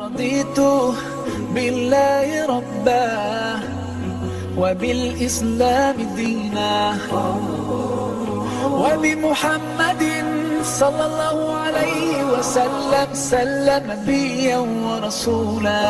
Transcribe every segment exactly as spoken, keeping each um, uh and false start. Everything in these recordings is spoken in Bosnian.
رضيت بالله ربا وبالإسلام دينا وبمحمد صلى الله عليه وسلم سلم نبيا ورسولا.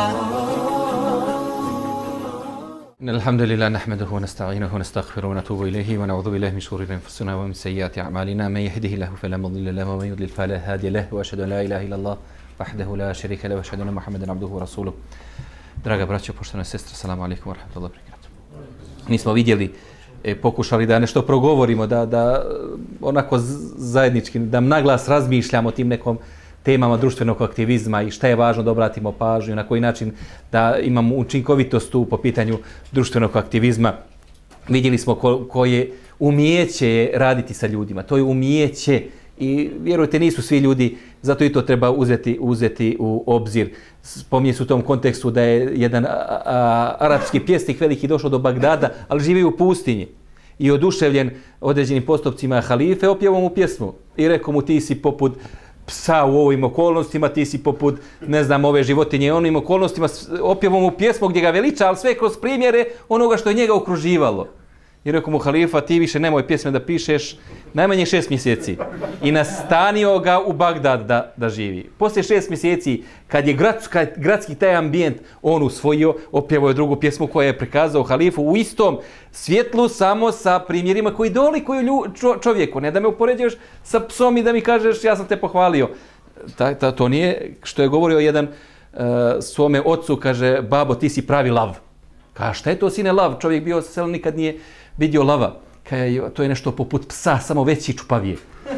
إن الحمد لله نحمده ونستعينه ونستغفره ونتوب إليه ونعوذ بالله من شرور أنفسنا ومن سيئات أعمالنا من يهده الله فلا مضل له ومن يضلل فلا هادي له وأشهد أن لا إله إلا الله وحده لا شريك له وأشهد أن محمدا عبده ورسوله. Draga braćo, poštovane sestre, assalamu alaikum wa rahmatullahi wa barakatuh. Mi smo vidjeli, e, pokušali da nešto progovorimo, da, da onako zajednički, da naglas razmišljamo o tim nekom temama društvenog aktivizma i šta je važno da obratimo pažnju, na koji način da imamo učinkovitost tu po pitanju društvenog aktivizma. Vidjeli smo ko, koje umijeće je raditi sa ljudima. To je umijeće i vjerujte nisu svi ljudi, zato i to treba uzeti, uzeti u obzir. Spominje se u tom kontekstu da je jedan a, a, arapski pjesnik veliki došao do Bagdada, ali živi u pustinji i oduševljen određenim postupcima halife, opjevao mu pjesmu i rekao mu ti si poput psa u ovim okolnostima, ti si poput, ne znam, ove životinje u onim okolnostima, opjevao mu pjesmu gdje ga veliča, ali sve kroz primjere onoga što je njega okruživalo. I rekao mu halifa, ti više nemoj pjesme da pišeš najmanje šest mjeseci. I nastanio ga u Bagdad da, da živi. Poslije šest mjeseci, kad je gradski, gradski taj ambijent on usvojio, opjevao je drugu pjesmu koja je prikazao halifu u istom svjetlu, samo sa primjerima koji dolikuju lju, čo, čovjeku. Ne da me upoređuješ sa psom i da mi kažeš ja sam te pohvalio. Ta, ta, to nije što je govorio jedan uh, svome ocu, kaže, babo ti si pravi lav. Kaže, šta je to sine lav? Čovjek bio sa selom, nikad nije vidio lava. Kaže, to je nešto poput psa, samo veći čupavije.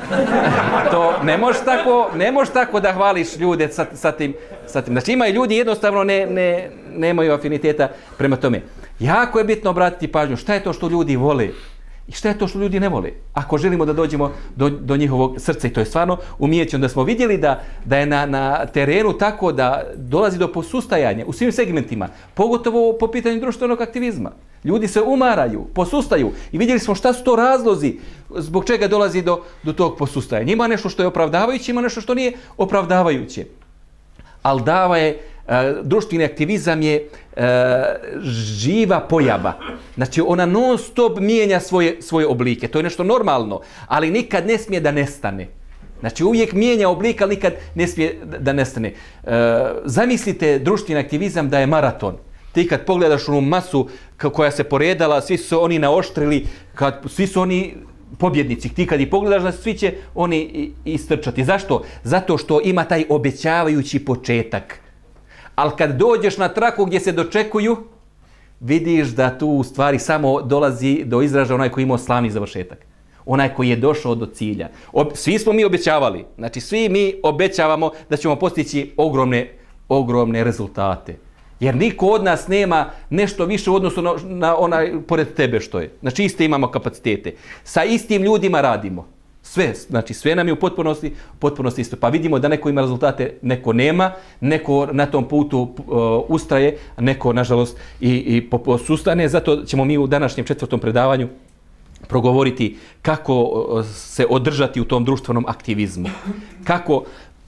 To ne možeš tako, ne možeš tako da hvališ ljude sa, sa, tim, sa tim. Znači imaju ljudi jednostavno ne, ne, nemaju afiniteta prema tome. Jako je bitno obratiti pažnju šta je to što ljudi vole i šta je to što ljudi ne vole. Ako želimo da dođemo do, do njihovog srca i to je stvarno umijeće. Onda smo vidjeli da, da je na, na terenu tako da dolazi do posustajanja u svim segmentima, pogotovo po pitanju društvenog aktivizma. Ljudi se umaraju, posustaju i vidjeli smo šta su to razlozi zbog čega dolazi do, do tog posustajanja. Ima nešto što je opravdavajuće, ima nešto što nije opravdavajuće. Ali dava je, e, društveni aktivizam je e, živa pojava. Znači ona non stop mijenja svoje, svoje oblike. To je nešto normalno, ali nikad ne smije da nestane. Znači uvijek mijenja oblik, ali nikad ne smije da nestane. E, zamislite društveni aktivizam da je maraton. Ti kad pogledaš onu masu koja se poredala, svi su oni naoštrili, kad, svi su oni pobjednici. Ti kad ih pogledaš, da svi će oni istrčati. Zašto? Zato što ima taj obećavajući početak. Ali kad dođeš na traku gdje se dočekuju, vidiš da tu u stvari samo dolazi do izražaja onaj koji imao slavni završetak. Onaj koji je došao do cilja. Svi smo mi obećavali. Znači svi mi obećavamo da ćemo postići ogromne, ogromne rezultate. Jer niko od nas nema nešto više u odnosu na, na onaj pored tebe što je. Znači iste imamo kapacitete. Sa istim ljudima radimo. Sve, znači sve nam je u potpunosti, potpunosti isto. Pa vidimo da neko ima rezultate, neko nema, neko na tom putu uh, ustraje, a neko nažalost i, i posustane. Zato ćemo mi u današnjem četvrtom predavanju progovoriti kako uh, se održati u tom društvenom aktivizmu. Kako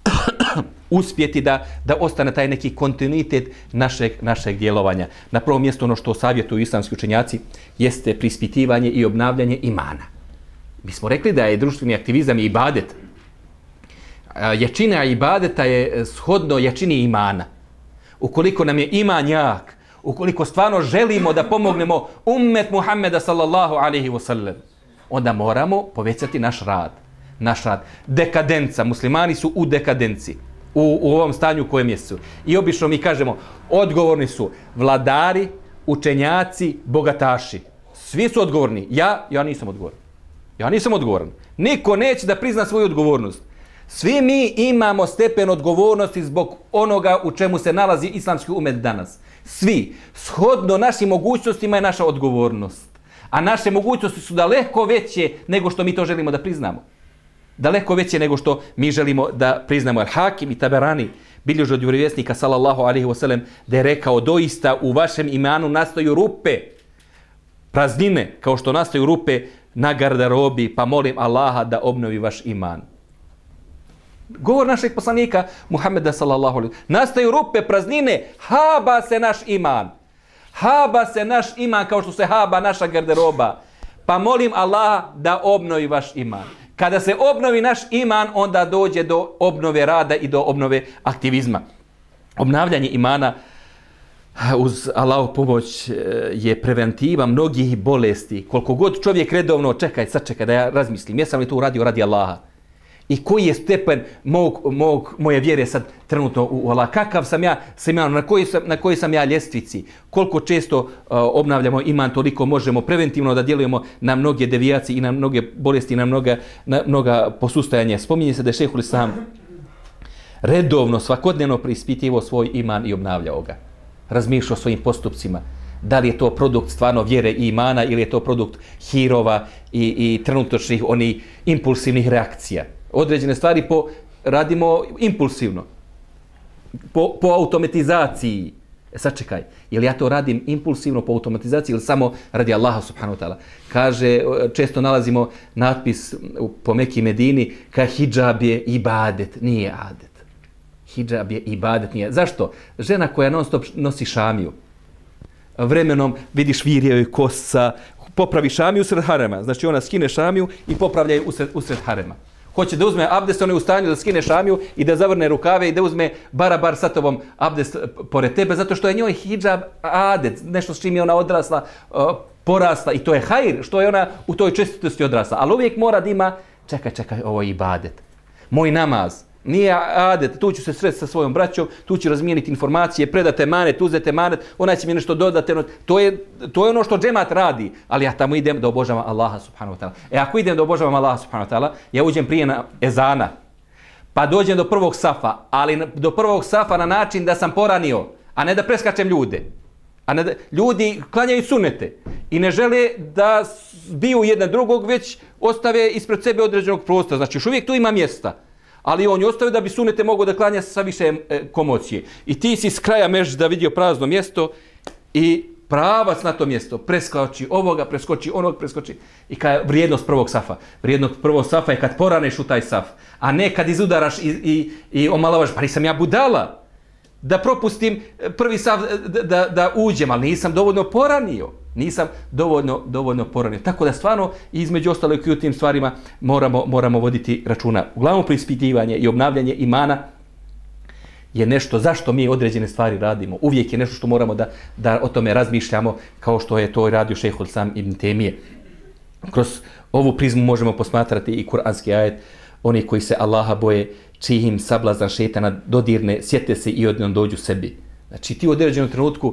uspjeti da, da ostane taj neki kontinuitet našeg, našeg djelovanja. Na prvom mjestu ono što savjetuju islamski učenjaci jeste prispitivanje i obnavljanje imana. Mi smo rekli da je društveni aktivizam i ibadet. Jačina ibadeta je shodno jačini imana. Ukoliko nam je iman jak, ukoliko stvarno želimo da pomognemo ummet Muhammeda sallallahu alaihi wa sallam, onda moramo povećati naš rad. Naš rad. Dekadenca. Muslimani su u dekadenciji. U, u ovom stanju u kojem jesu. I obično mi kažemo, odgovorni su vladari, učenjaci, bogataši. Svi su odgovorni. Ja, ja nisam odgovoran. Ja nisam odgovoran. Niko neće da prizna svoju odgovornost. Svi mi imamo stepen odgovornosti zbog onoga u čemu se nalazi islamski umet danas. Svi. Shodno našim mogućnostima je naša odgovornost. A naše mogućnosti su daleko veće nego što mi to želimo da priznamo. Daleko veće nego što mi želimo da priznamo. Al-Hakim i Taberani bilježe od vjerovjesnika sallallahu alejhi ve sellem da je rekao doista u vašem imanu nastaju rupe, praznine, kao što nastaju rupe na garderobi, pa molim Allaha da obnovi vaš iman. Govor našeg poslanika Muhammeda sallallahu alejhi ve sellem. Nastaju rupe, praznine, haba se naš iman. Haba se naš iman kao što se haba naša garderoba. Pa molim Allaha da obnovi vaš iman. Kada se obnovi naš iman, onda dođe do obnove rada i do obnove aktivizma. Obnavljanje imana uz Allahovu pomoć je preventiva mnogih bolesti. Koliko god čovjek redovno čekaj, sad čekaj da ja razmislim, jesam li to uradio radi Allaha? I koji je stepen mog, mog, moje vjere sad trenutno u Allah? Kakav sam ja, sam ja na, koji sam, na koji sam ja ljestvici? Koliko često uh, obnavljamo iman, toliko možemo preventivno da djelujemo na mnoge devijacije i na mnoge bolesti, na mnoga, na mnoga posustajanja. Spominje se da je Šejhul Islam redovno, svakodnevno preispitivao svoj iman i obnavljao ga. Razmišljao o svojim postupcima. Da li je to produkt stvarno vjere i imana ili je to produkt hirova i, i trenutačnih onih impulsivnih reakcija. Određene stvari po, radimo impulsivno. Po, po automatizaciji. E sad čekaj, je li ja to radim impulsivno po automatizaciji ili samo radi Allaha subhanahu wa ta'ala? Kaže, često nalazimo natpis po Meki Medini, ka hidžab je ibadet, nije adet. Hidžab je ibadet, nije. Zašto? Žena koja non stop nosi šamiju. Vremenom vidiš virje joj kosa, popravi šamiju usred harema. Znači ona skine šamiju i popravlja je usred, usred harema. Hoće da uzme abdest, on je u stanju da skine šamiju i da zavrne rukave i da uzme barabar sa tobom abdest pored tebe, zato što je njoj hidžab adet, nešto s čim je ona odrasla, porasla i to je hajr, što je ona u toj čestitosti odrasla. Ali uvijek mora da ima, čekaj, čekaj, ovo je ibadet. Moj namaz. Nije adet, tu ću se sresti sa svojom braćom, tu ću razmijeniti informacije, predate manet, uzete manet, ona će mi nešto dodati. To je, to je ono što džemat radi, ali ja tamo idem da obožavam Allaha subhanahu wa ta'ala. E ako idem da obožavam Allaha subhanahu wa ta'ala, ja uđem prije na ezana, pa dođem do prvog safa, ali do prvog safa na način da sam poranio, a ne da preskačem ljude. A ne da, ljudi klanjaju sunete i ne žele da biju jedan drugog, već ostave ispred sebe određenog prostora. Znači još uvijek tu ima mjesta. Ali on je ostavio da bi sunete mogao da klanja sa više e, komocije. I ti si s kraja mežda vidio prazno mjesto i pravac na to mjesto preskoči ovoga, preskoči onog, preskoči. I kada je vrijednost prvog safa. Vrijednost prvog safa je kad poraneš u taj saf. A ne kad izudaraš i, i, i omalavaš. Pa nisam ja budala da propustim prvi saf da, da, da uđem, ali nisam dovoljno poranio. Nisam dovoljno, dovoljno poranio. Tako da stvarno između ostalog i u tim stvarima moramo, moramo voditi računa. Uglavnom preispitivanje i obnavljanje imana je nešto zašto mi određene stvari radimo. Uvijek je nešto što moramo da, da o tome razmišljamo kao što je to radio Šejhul Islam ibn Temije. Kroz ovu prizmu možemo posmatrati i kuranski ajet. Oni koji se Allaha boje, čiji im sablazan šejtana dodirne, sjete se i odjednom dođu sebi. Znači ti u određenom trenutku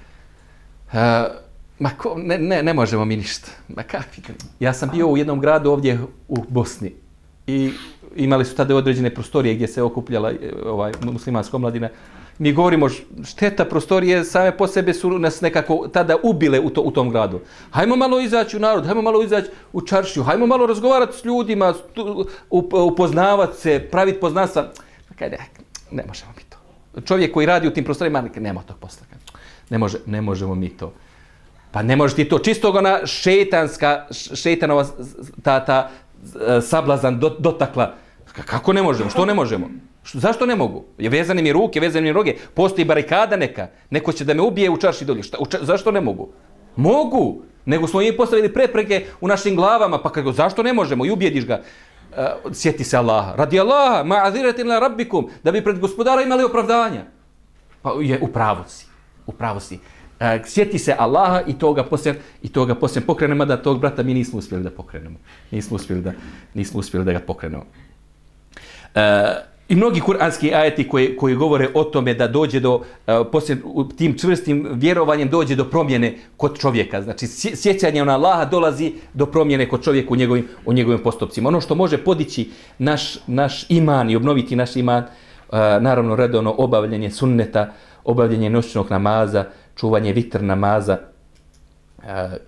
uh, ma ko, ne, ne, ne možemo mi ništa. Ma kakvi? Ja sam bio u jednom gradu ovdje u Bosni i imali su tada određene prostorije gdje se okupljala ovaj, muslimanska omladina. Mi govorimo, šteta prostorije same po sebi su nas nekako tada ubile u, to, u tom gradu. Hajmo malo izaći u narod, hajmo malo izaći u čaršiju, hajmo malo razgovarati s ljudima, upoznavati se, praviti poznanstva. Ne, ne možemo mi to. Čovjek koji radi u tim prostorima, nema tog posla. Ne, može, ne možemo mi to. Pa ne može ti to. Čisto ona šetanska, šetanova ta, ta sablazan dotakla. Kako ne možemo? Što ne možemo? Zašto ne mogu? Vezane mi ruke, vezane mi noge. Postoji barikada neka. Neko će da me ubije u čarši dolje. Šta, u ča, zašto ne mogu? Mogu! Nego smo im postavili prepreke u našim glavama. Pa kako, zašto ne možemo? I ubijediš ga. Uh, sjeti se Allaha. Radi Allaha, ma'aziratin la rabbikum. Da bi pred gospodara imali opravdanja. Pa je, upravo si. Upravo si. Uh, sjeti se Allaha i toga poslije i toga poslije pokrenemo, da tog brata mi nismo uspjeli da pokrenemo. Nismo uspjeli da, nismo uspjeli da ga pokrenemo. Uh, I mnogi kuranski ajeti koji, koji govore o tome da dođe do, uh, poslije tim čvrstim vjerovanjem dođe do promjene kod čovjeka. Znači sjećanje na Allaha dolazi do promjene kod čovjeka u njegovim, u njegovim postupcima. Ono što može podići naš, naš iman i obnoviti naš iman, uh, naravno redovno obavljanje sunneta, obavljanje noćnog namaza, čuvanje vitr namaza, uh,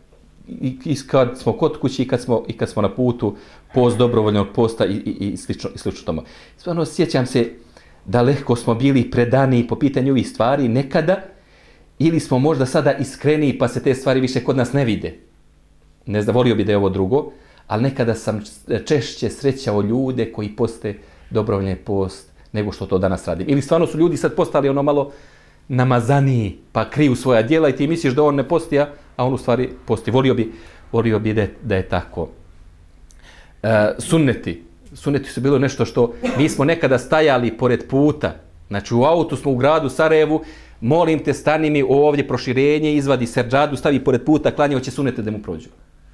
i, i kad smo kod kući i kad smo, i kad smo na putu, post dobrovoljnog posta i, i, i slično, i slično tome. Stvarno sjećam se da lehko smo bili predani po pitanju ovih stvari nekada, ili smo možda sada iskreniji pa se te stvari više kod nas ne vide. Ne znam, volio bi da je ovo drugo, ali nekada sam češće srećao ljude koji poste dobrovoljni post nego što to danas radim. Ili stvarno su ljudi sad postali ono malo namazaniji, pa kriju svoja djela i ti misliš da on ne posti, a on u stvari posti. Volio bi, volio bi da, da je tako. E, sunneti. Sunneti su bilo nešto što mi smo nekada stajali pored puta. Znači u autu smo u gradu Sarajevu, molim te stani mi ovdje proširenje, izvadi seđadu, stavi pored puta, klanja, hoće sunnete da mu prođu.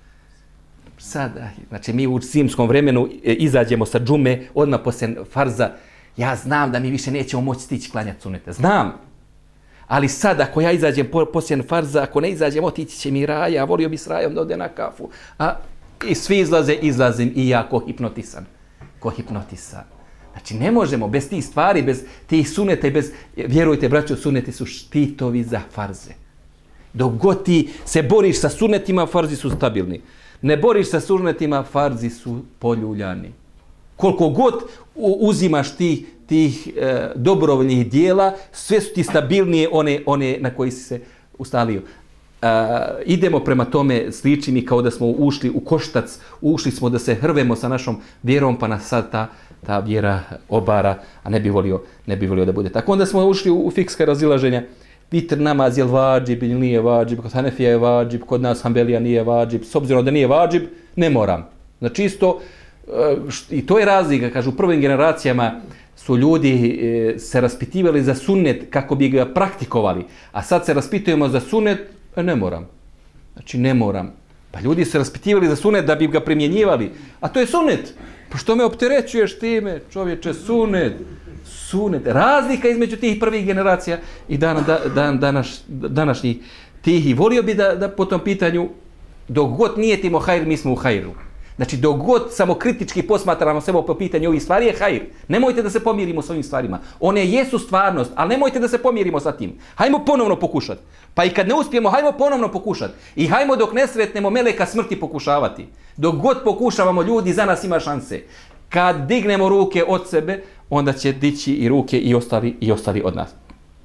Sada, znači mi u zimskom vremenu izađemo sa džume, odmah poslije farza, ja znam da mi više nećemo moći stići klanjati sunnete. Znam. Ali sad, ako ja izađem poslije farza, ako ne izađem, otići će mi Raja, volio bi s Rajom da ode na kafu. A, i svi izlaze, izlazim i ja ko hipnotisan. Ko hipnotisan. Znači, ne možemo bez tih stvari, bez tih suneta i bez, vjerujte, braćo, suneti su štitovi za farze. Dok god ti se boriš sa sunetima, farzi su stabilni. Ne boriš sa sunetima, farzi su poljuljani. Koliko god uzimaš tih, tih e, dobrovoljnih dijela, sve su ti stabilnije one, one na koji si se ustalio. E, idemo prema tome, sliči mi kao da smo ušli u koštac, ušli smo da se hrvemo sa našom vjerom, pa nas sad ta, ta vjera obara, a ne bi volio, ne bi volio da bude tako. Onda smo ušli u, u fikska razilaženja. Vitr namaz je li vađib ili nije vađib, kod Hanefija je vađib, kod nas Hanbelija nije vađib, s obzirom da nije vađib, ne moram. Znači isto, i to je razlika, kažu, u prvim generacijama su ljudi se raspitivali za sunnet kako bi ga praktikovali, a sad se raspitujemo za sunnet, e, ne moram. Znači ne moram. Pa ljudi se raspitivali za sunnet da bi ga primjenjivali, a to je sunnet. Pa što me opterećuješ time, čovječe, sunnet. Sunet. Razlika između tih prvih generacija i dan, dan, danas, današnjih tih. I volio bi da, da po tom pitanju, dok god nije timo hajr, mi smo u hajru. Znači, dok god samo kritički posmatramo sebe po pitanju ovih stvari je hajr. Nemojte da se pomirimo s ovim stvarima. One jesu stvarnost, ali nemojte da se pomirimo sa tim. Hajmo ponovno pokušati. Pa i kad ne uspijemo, hajmo ponovno pokušati. I hajmo dok ne sretnemo meleka smrti pokušavati. Dok god pokušavamo, ljudi, za nas ima šanse. Kad dignemo ruke od sebe, onda će dići i ruke i ostali, i ostali od nas.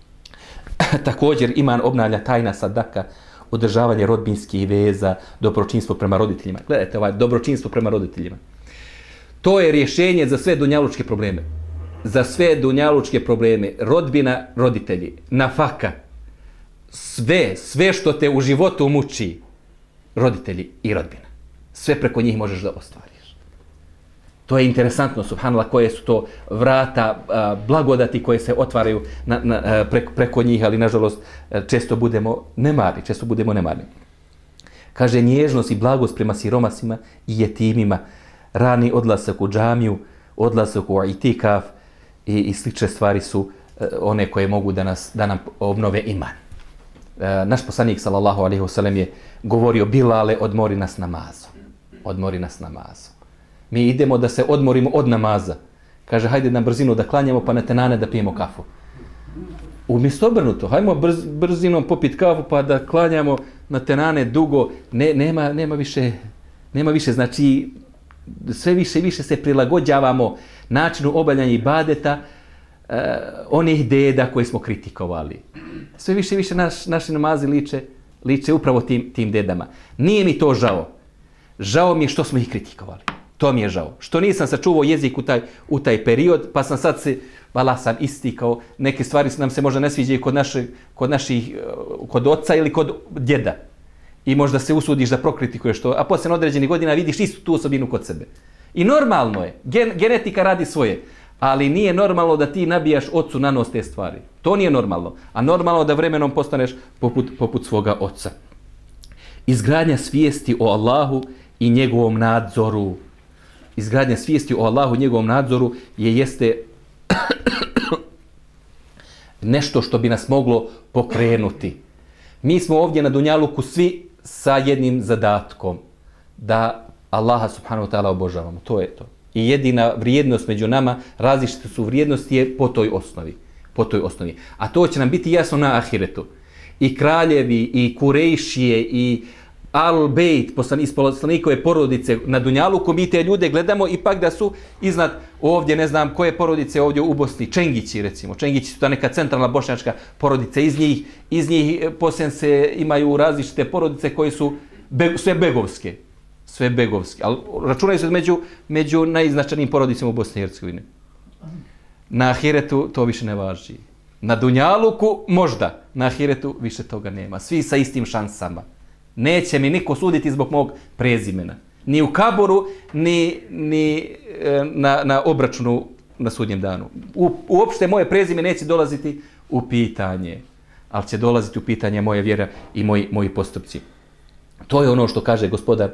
Također iman obnavlja tajna sadaka, održavanje rodbinskih veza, dobročinstvo prema roditeljima. Gledajte, ovaj dobročinstvo prema roditeljima. To je rješenje za sve dunjalučke probleme. Za sve dunjalučke probleme. Rodbina, roditelji, nafaka, sve, sve što te u životu muči, roditelji i rodbina. Sve preko njih možeš da ostvari. To je interesantno, subhanallah, koje su to vrata a, blagodati koje se otvaraju na, na, a, preko, preko njih, ali nažalost često budemo nemarni, često budemo nemarni. Kaže, nježnost i blagost prema siromasima i jetimima, rani odlazak u džamiju, odlazak u itikaf i, i slične stvari su a, one koje mogu da, nas, da nam obnove iman. A, naš poslanik, sallallahu alejhi ve sellem, je govorio, Bilale, odmori nas namazom. Odmori nas namazom. Mi idemo da se odmorimo od namaza. Kaže, hajde na brzinu da klanjamo, pa na tenane da pijemo kafu. Umjesto obrnuto, hajmo brz, brzinom popiti kafu, pa da klanjamo na tenane dugo. Ne, nema, nema, više, nema više, znači, sve više i više se prilagođavamo načinu obavljanja ibadeta uh, onih deda koje smo kritikovali. Sve više i više naš, naši namazi liče, liče upravo tim, tim dedama. Nije mi to žao. Žao mi je što smo ih kritikovali. To mi je žao. Što nisam sačuvao jezik u taj, u taj period, pa sam sad se, vala sam istikao, neke stvari nam se možda ne sviđaju kod, naše, kod naših, kod oca ili kod djeda. I možda se usudiš da prokritikuješ to, a poslije određenih godina vidiš istu tu osobinu kod sebe. I normalno je, gen, genetika radi svoje, ali nije normalno da ti nabijaš ocu na nos te stvari. To nije normalno. A normalno da vremenom postaneš poput, poput svoga oca. Izgradnja svijesti o Allahu i njegovom nadzoru. Izgradnja svijesti o Allahu i njegovom nadzoru je jeste nešto što bi nas moglo pokrenuti. Mi smo ovdje na Dunjaluku svi sa jednim zadatkom, da Allaha subhanahu wa ta'ala obožavamo. To je to. I jedina vrijednost među nama, različite su vrijednosti, je po toj osnovi. Po toj osnovi. A to će nam biti jasno na ahiretu. I kraljevi, i kurejšije, i Al-Bejt, iz poslanikove porodice na Dunjaluku, mi te ljude gledamo ipak da su iznad ovdje, ne znam koje porodice ovdje u Bosni, Čengići recimo. Čengići su ta neka centralna bošnjačka porodica. Iz njih, iz njih poslije se imaju različite porodice koje su be, sve begovske. Sve begovske. Ali računaju se među, među najznačajnijim porodicama u Bosni i Hercegovini. Na ahiretu to više ne važi. Na dunjaluku možda, na ahiretu više toga nema. Svi sa istim šansama. Neće mi niko suditi zbog mog prezimena. Ni u kaboru, ni, ni na, na obračunu na sudnjem danu. U, uopšte moje prezime neće dolaziti u pitanje, ali će dolaziti u pitanje moje vjera i moji, moji postupci. To je ono što kaže gospodar,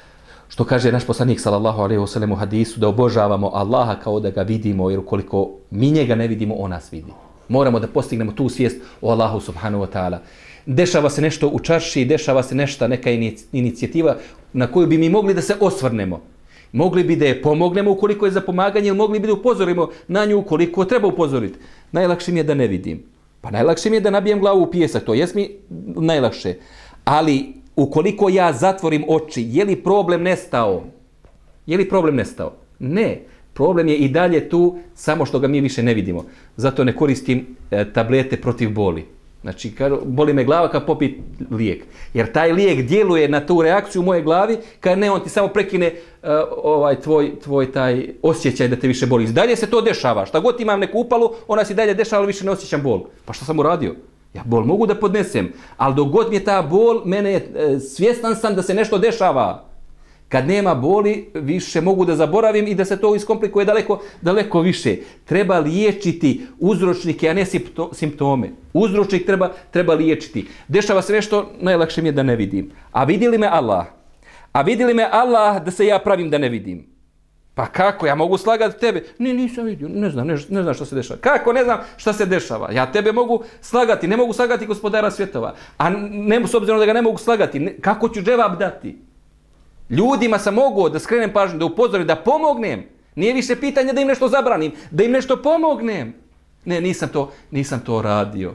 što kaže naš poslanik sallallahu alejhi ve sellem u hadisu, da obožavamo Allaha kao da ga vidimo, jer ukoliko mi njega ne vidimo, on nas vidi. Moramo da postignemo tu svijest o Allahu subhanahu wa ta'ala. Dešava se nešto u čarši, dešava se nešto, neka inicijativa na koju bi mi mogli da se osvrnemo. Mogli bi da je pomognemo ukoliko je za pomaganje, ili mogli bi da upozorimo na nju ukoliko treba upozoriti. Najlakše mi je da ne vidim. Pa najlakše mi je da nabijem glavu u pijesak, to jest mi najlakše. Ali ukoliko ja zatvorim oči, je li problem nestao? Je li problem nestao? Ne. Problem je i dalje tu, samo što ga mi više ne vidimo. Zato ne koristim e, tablete protiv boli. Znači, boli me glava kad popit lijek. Jer taj lijek djeluje na tu reakciju u moje glavi, kad ne, on ti samo prekine uh, ovaj tvoj, tvoj taj osjećaj da te više boli. I dalje se to dešava. Šta god imam neku upalu, ona se dalje dešava, ali više ne osjećam bol. Pa što sam uradio? Ja bol mogu da podnesem, ali dok god mi je ta bol, mene je, e, svjestan sam da se nešto dešava. Kad nema boli, više mogu da zaboravim i da se to iskomplikuje daleko, daleko više. Treba liječiti uzročnike, a ne simptome. Uzročnik treba, treba liječiti. Dešava se nešto, najlakše mi je da ne vidim. A vidi li me Allah? A vidi li me Allah da se ja pravim da ne vidim? Pa kako? Ja mogu slagati tebe? Ne, nisam vidio, ne znam, ne, ne znam što se dešava. Kako? Ne znam što se dešava. Ja tebe mogu slagati, ne mogu slagati gospodara svjetova. A ne, s obzirom da ga ne mogu slagati, ne, kako ću dževab dati? Ljudima sam mogao da skrenem pažnju, da upozorim, da pomognem. Nije više pitanje da im nešto zabranim, da im nešto pomognem. Ne, nisam to, nisam to radio.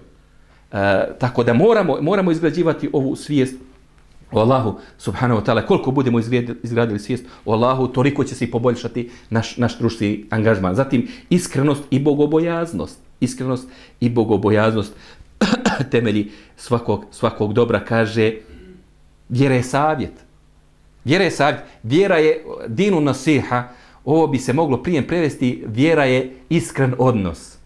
E, tako da moramo, moramo izgrađivati ovu svijest o Allahu subhanahu wa ta'ala. Koliko budemo izgradili svijest o Allahu, toliko će se i poboljšati naš, naš društveni angažman. Zatim, iskrenost i bogobojaznost. Iskrenost i bogobojaznost temelji svakog, svakog dobra, kaže, vjera je savjet. Vjera je savjet. Vjera je dinu nasiha. Ovo bi se moglo prije prevesti, vjera je iskren odnos.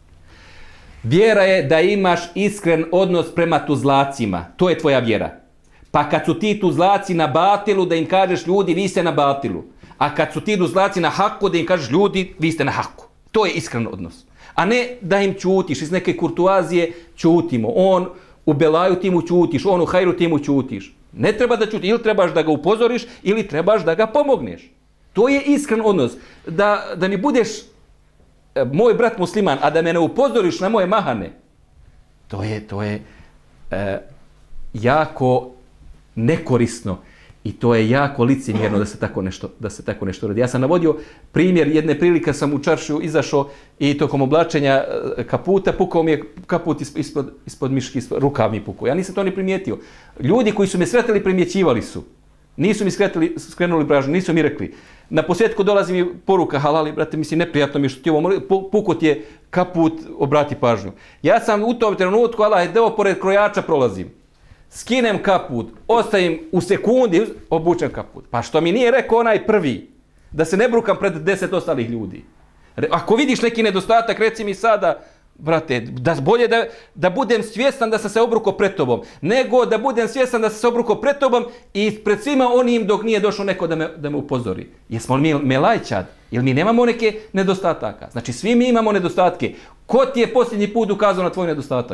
Vjera je da imaš iskren odnos prema tuzlacima. To je tvoja vjera. Pa kad su ti tuzlaci na batilu, da im kažeš ljudi, vi ste na batilu. A kad su ti tuzlaci na haku, da im kažeš ljudi, vi ste na haku. To je iskren odnos. A ne da im čutiš, iz neke kurtuazije čutimo. On u belaju ti mu čutiš, on u hajru ti mu čutiš. Ne treba da čuti, ili trebaš da ga upozoriš, ili trebaš da ga pomogneš. To je iskren odnos. Da, da mi budeš e, moj brat musliman, a da me ne upozoriš na moje mahane, to je, to je e, jako nekorisno i to je jako licemjerno da se tako nešto, da se tako nešto radi. Ja sam navodio primjer, jedne prilike sam u čaršiju izašao i tokom oblačenja kaputa pukao mi je kaput ispod, ispod miški, ispod, rukav mi pukao. Ja nisam to ni primijetio. Ljudi koji su me sretali primjećivali su. Nisu mi skretali, skrenuli pažnju, nisu mi rekli. Na posljedku dolazi mi poruka, halali, brate, mislim, neprijatno mi je što ti ovo, pukao ti je kaput, obrati pažnju. Ja sam u tom trenutku, Allah je deo, pored krojača prolazim. Skinem kaput, ostavim u sekundi, obučem kaput. Pa što mi nije rekao onaj prvi, da se ne brukam pred deset ostalih ljudi. Ako vidiš neki nedostatak, reci mi sada, brate, da bolje da, da budem svjestan da sam se obrukao pred tobom, nego da budem svjestan da sam se obrukao pred tobom i pred svima onim dok nije došao neko da me, da me upozori. Jesmo li mi melajčad? Ili mi nemamo neke nedostataka? Znači, svi mi imamo nedostatke. Ko ti je posljednji put ukazao na tvoj nedostatak?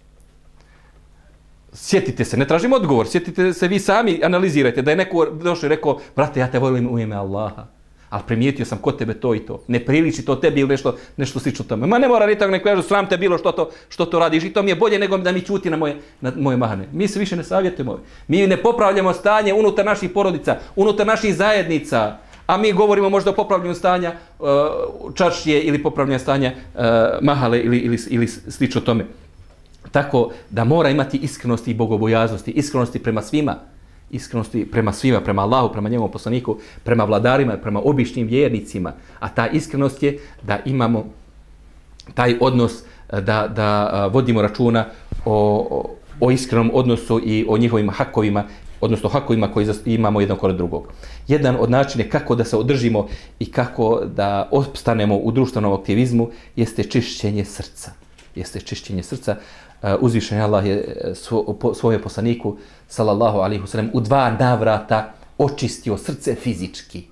Sjetite se, ne tražim odgovor, sjetite se vi sami, analizirajte da je neko došao i rekao, brate, ja te volim u ime Allaha, ali primijetio sam kod tebe to i to. Ne priliči to tebi ili nešto, nešto slično tome. Ma ne mora ni tako neko kažu, sram te bilo što to, što to radiš i to mi je bolje nego da mi čuti na moje, na moje mahane. Mi se više ne savjetujemo. Mi ne popravljamo stanje unutar naših porodica, unutar naših zajednica, a mi govorimo možda o popravljanju stanja uh, čaršije ili popravljanju stanja uh, mahale ili, ili, ili slično tome. Tako da mora imati iskrenosti i bogobojaznosti, iskrenosti prema svima, iskrenosti prema svima, prema Allahu, prema njegovom poslaniku, prema vladarima, prema običnim vjernicima. A ta iskrenost je da imamo taj odnos, da, da vodimo računa o, o iskrenom odnosu i o njihovim hakovima, odnosno hakovima koji imamo jedan kod drugog. Jedan od načina kako da se održimo i kako da opstanemo u društvenom aktivizmu jeste čišćenje srca. Jeste čišćenje srca. Uzvišeni Allah je svojem poslaniku sallallahu alejhi ve sellem u dva navrata očistio srce fizički.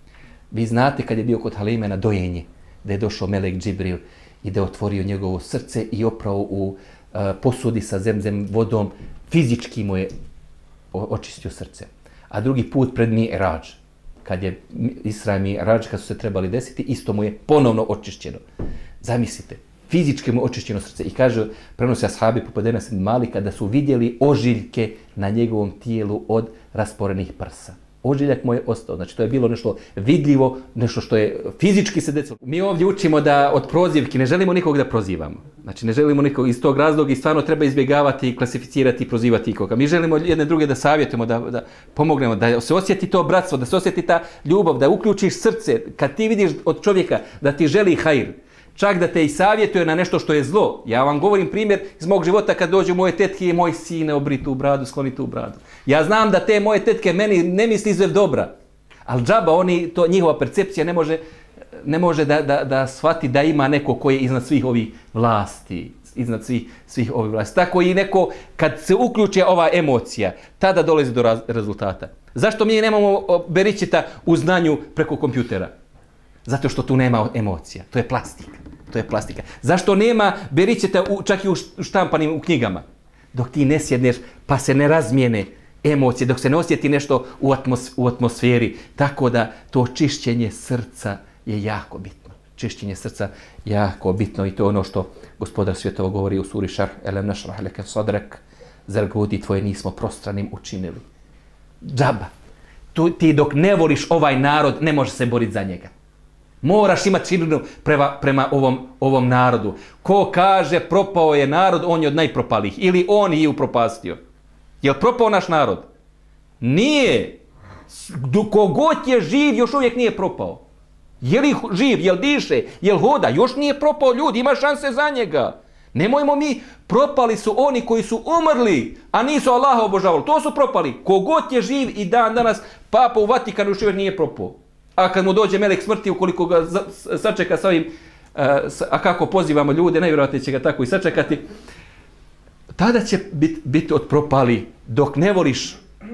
Vi znate kad je bio kod Halime na dojenje, da je došao melek Džibril i da je otvorio njegovo srce i oprao u uh, posudi sa zemzem vodom, fizički mu je očistio srce. A drugi put pred Mi'rađ, kad je Isra i Mi'rađ, kad su se trebali desiti, isto mu je ponovno očišćeno. Zamislite, fizički mu je očišćeno srce. I kaže, prenosi ashabi poput Enes ibn Malika da su vidjeli ožiljke na njegovom tijelu od rasporenih prsa. Ožiljak mu je ostao. Znači, to je bilo nešto vidljivo, nešto što je fizički se desilo. Mi ovdje učimo da od prozivki ne želimo nikog da prozivamo. Znači, ne želimo nikog iz tog razloga i stvarno treba izbjegavati, klasificirati i prozivati ikoga. Mi želimo jedne druge da savjetujemo, da, da pomognemo, da se osjeti to bratstvo, da se osjeti ta ljubav, da uključiš srce. Kad ti vidiš od čovjeka da ti želi hajr, čak da te i savjetuje na nešto što je zlo. Ja vam govorim primjer iz mog života kad dođu moje tetke i moj sine obri tu bradu, skloni tu bradu. Ja znam da te moje tetke meni ne misli izvev dobra, ali džaba, oni, to, njihova percepcija ne može, ne može da, da, da shvati da ima neko koji je iznad svih ovih vlasti, iznad svih, svih ovih vlasti. Tako i neko, kad se uključi ova emocija, tada dolazi do raz, rezultata. Zašto mi nemamo beričeta u znanju preko kompjutera? Zato što tu nema emocija. To je plastika. To je plastika. Zašto nema beričeta u, čak i u štampanim u knjigama? Dok ti ne sjedneš pa se ne razmijene emocije, dok se ne osjeti nešto u, atmos, u atmosferi. Tako da to čišćenje srca je jako bitno. Čišćenje srca je jako bitno i to je ono što Gospodar svjetova govori u suri Šarh. Elem našrah leke sadrak, zar grudi tvoje nismo prostranim učinili. Džaba. Tu, ti dok ne voliš ovaj narod, ne može se boriti za njega. Moraš imati širinu prema, prema ovom, ovom narodu. Ko kaže propao je narod, on je od najpropalih. Ili on je upropastio. Je li propao naš narod? Nije. Kogod je živ, još uvijek nije propao. Je li živ, je li diše, je li hoda, još nije propao ljudi, ima šanse za njega. Nemojmo mi, propali su oni koji su umrli, a nisu Allaha obožavali. To su propali. Kogod je živ i dan danas, papa u Vatikanu još uvijek nije propao. A kad mu dođe melek smrti, ukoliko ga sačeka sa ovim, a kako pozivamo ljude, najvjerojatnije će ga tako i sačekati, tada će biti bit od propali. Dok ne voliš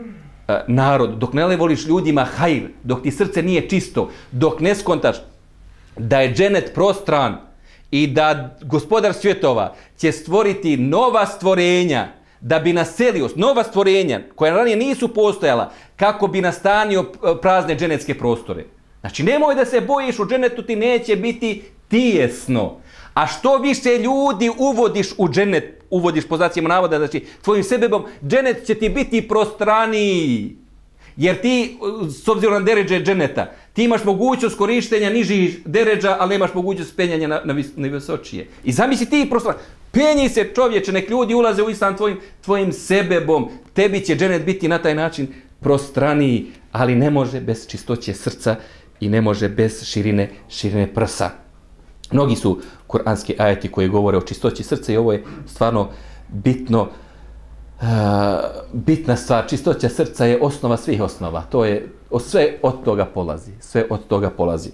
narod, dok ne voliš ljudima hajr, dok ti srce nije čisto, dok ne skontaš da je dženet prostran i da Gospodar svjetova će stvoriti nova stvorenja, da bi naselio nova stvorenja koja ranije nisu postojala, kako bi nastanio prazne dženetske prostore. Znači, nemoj da se bojiš, u dženetu ti neće biti tijesno. A što više ljudi uvodiš u dženet, uvodiš po znacima navoda, znači tvojim sebebom, dženet će ti biti prostraniji. Jer ti, s obzirom na deređe dženeta, ti imaš mogućnost korištenja nižih deređa, ali nemaš mogućnost penjanja na, na, vis, na visočije. I zamisli ti prostran. Penji se čovječe, nek ljudi ulaze u islam tvojim, tvojim sebebom. Tebi će dženet biti na taj način prostraniji, ali ne može bez čistoće srca i ne može bez širine, širine prsa. Mnogi su kuranski ajeti koji govore o čistoći srca i ovo je stvarno bitno, uh, bitna stvar. Čistoća srca je osnova svih osnova. To je, sve od toga polazi. Sve od toga polazi.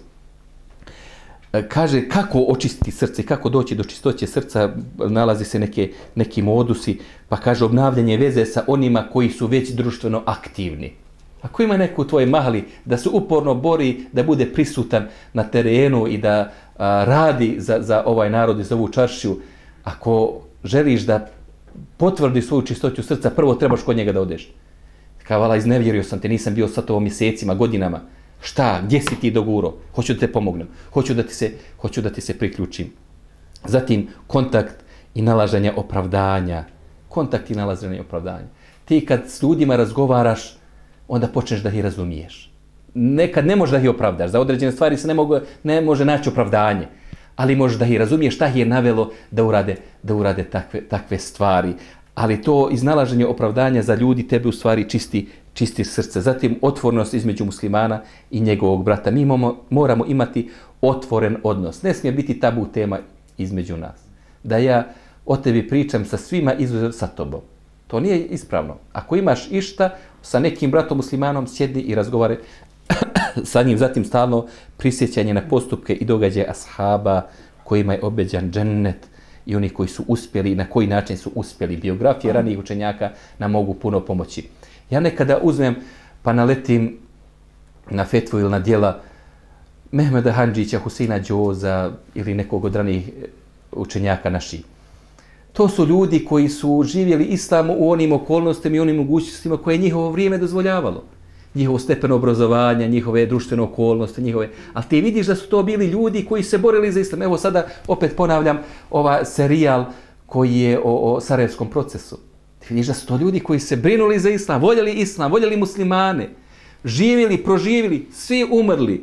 Kaže kako očistiti srce, kako doći do čistoće srca, nalazi se neke, neki modusi, pa kaže obnavljanje veze sa onima koji su već društveno aktivni. Ako ima neko u tvojoj mahali da se uporno bori da bude prisutan na terenu i da a, radi za, za ovaj narod i za ovu čaršiju, ako želiš da potvrdi svoju čistoću srca, prvo trebaš kod njega da odeš. Kao, vala, iznevjerio sam te, nisam bio sa tobom mjesecima, godinama. Šta, gdje si ti doguro? Hoću da te pomognem, hoću da ti se, hoću da ti se priključim. Zatim, kontakt i nalaženje opravdanja. Kontakt i nalaženje opravdanja. Ti kad s ljudima razgovaraš, onda počneš da ih razumiješ. Nekad ne možeš da ih opravdaš, za određene stvari se ne, mogu, ne može naći opravdanje, ali možeš da ih razumiješ šta ih je navelo da urade, da urade takve, takve stvari. Ali to iznalaženje opravdanja za ljudi tebe u stvari čisti, čisti srce. Zatim otvornost između muslimana i njegovog brata. Mi imamo, moramo imati otvoren odnos. Ne smije biti tabu tema između nas. Da ja o tebi pričam sa svima izuzev sa tobom. To nije ispravno. Ako imaš išta, sa nekim bratom muslimanom sjedni i razgovara sa njim, zatim stalno prisjećanje na postupke i događaje ashaba kojima je obećan džennet i oni koji su uspjeli, na koji način su uspjeli. Biografije ranijih učenjaka nam mogu puno pomoći. Ja nekada uzmem pa naletim na fetvu ili na djela Mehmeda Handžića, Huseina Đoza ili nekog od ranijih učenjaka naših. To su ljudi koji su živjeli islam u onim okolnostima i onim mogućnostima koje je njihovo vrijeme dozvoljavalo. Njihovo stepeno obrazovanja, njihove društvene okolnosti, njihove... Ali ti vidiš da su to bili ljudi koji se borili za islam. Evo sada opet ponavljam ova serijal koji je o, o Sarajevskom procesu. Ti vidiš da su to ljudi koji se brinuli za islam, voljeli islam, voljeli muslimane, živjeli, proživjeli, svi umrli.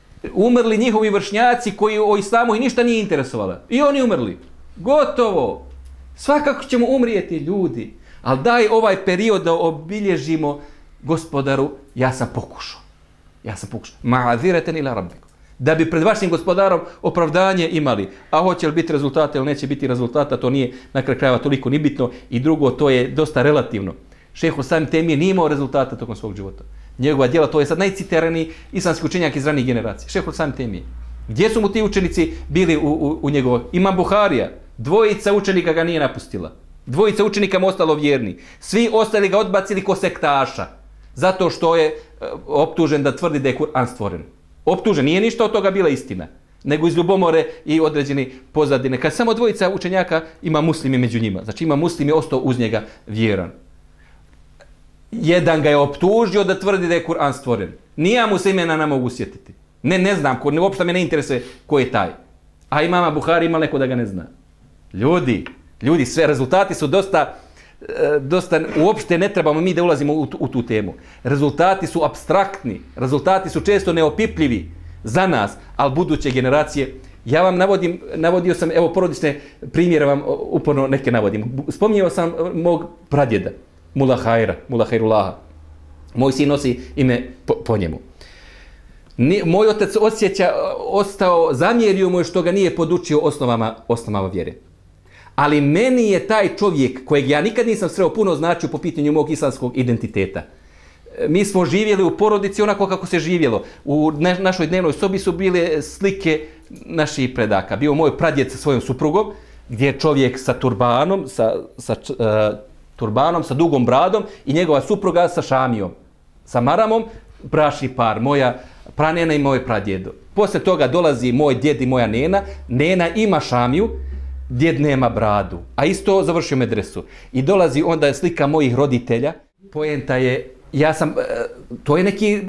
Umrli njihovi vršnjaci koji o islamu i ništa nije interesovalo. I oni umrli. Gotovo. Svakako ćemo umrijeti ljudi. Ali daj ovaj period da obilježimo Gospodaru, ja sam pokušao. Ja sam pokušao. Ma'azireten ila rabbikum. Da bi pred vašim gospodarom opravdanje imali. A hoće li biti rezultata ili neće biti rezultata, to nije na kraju krajeva toliko ni bitno. I drugo, to je dosta relativno. Šejh Islam Temije nije imao rezultata tokom svog života. Njegova djela, to je sad najcitiraniji islamski učenjak iz ranijih generacija. Šejh Islam Temije. Gdje su mu ti učenici bili u, u, u njegovoj? Imam Buharija. Dvojica učenika ga nije napustila. Dvojica učenika mu ostalo vjerni. Svi ostali ga odbacili ko sektaša. Zato što je uh, optužen da tvrdi da je Kur'an stvoren. Optužen, nije ništa od toga bila istina. Nego iz ljubomore i određeni pozadine. Kad samo dvojica učenjaka, ima muslimi među njima. Znači ima muslim je ostao uz njega vjeran. Jedan ga je optužio da tvrdi da je Kur'an stvoren. Nija mu se imena ne mogu sjetiti. Ne, ne znam, ko, ne, uopšte me ne interesuje ko je taj. A imama Buhari ima neko da ga ne zna. Ljudi, ljudi, sve rezultati su dosta, dosta, uopšte ne trebamo mi da ulazimo u, u tu temu. Rezultati su apstraktni, rezultati su često neopipljivi za nas, ali buduće generacije. Ja vam navodim, navodio sam, evo porodične primjere vam uporno neke navodim. Spominjao sam mog pradjeda, Mula Hajra, Mula Hajrulaha. Moj sin nosi ime po, po njemu. Ni, moj otac osjeća, ostao, zamjerio mu je što ga nije podučio osnovama, osnovama vjere. Ali meni je taj čovjek, kojeg ja nikad nisam sreo puno značio po pitanju mog islamskog identiteta. Mi smo živjeli u porodici onako kako se živjelo. U na, našoj dnevnoj sobi su bile slike naših predaka. Bio moj pradjed sa svojom suprugom, gdje je čovjek sa turbanom, sa, sa uh, turbanom, sa dugom bradom i njegova supruga sa šamijom. Sa maramom, bračni par, moja pranena i moj pradjedo. Poslije toga dolazi moj djed i moja nena. Nena ima šamiju, djed nema bradu. A isto završio medresu. I dolazi onda slika mojih roditelja. Poenta je, ja sam, to je neki,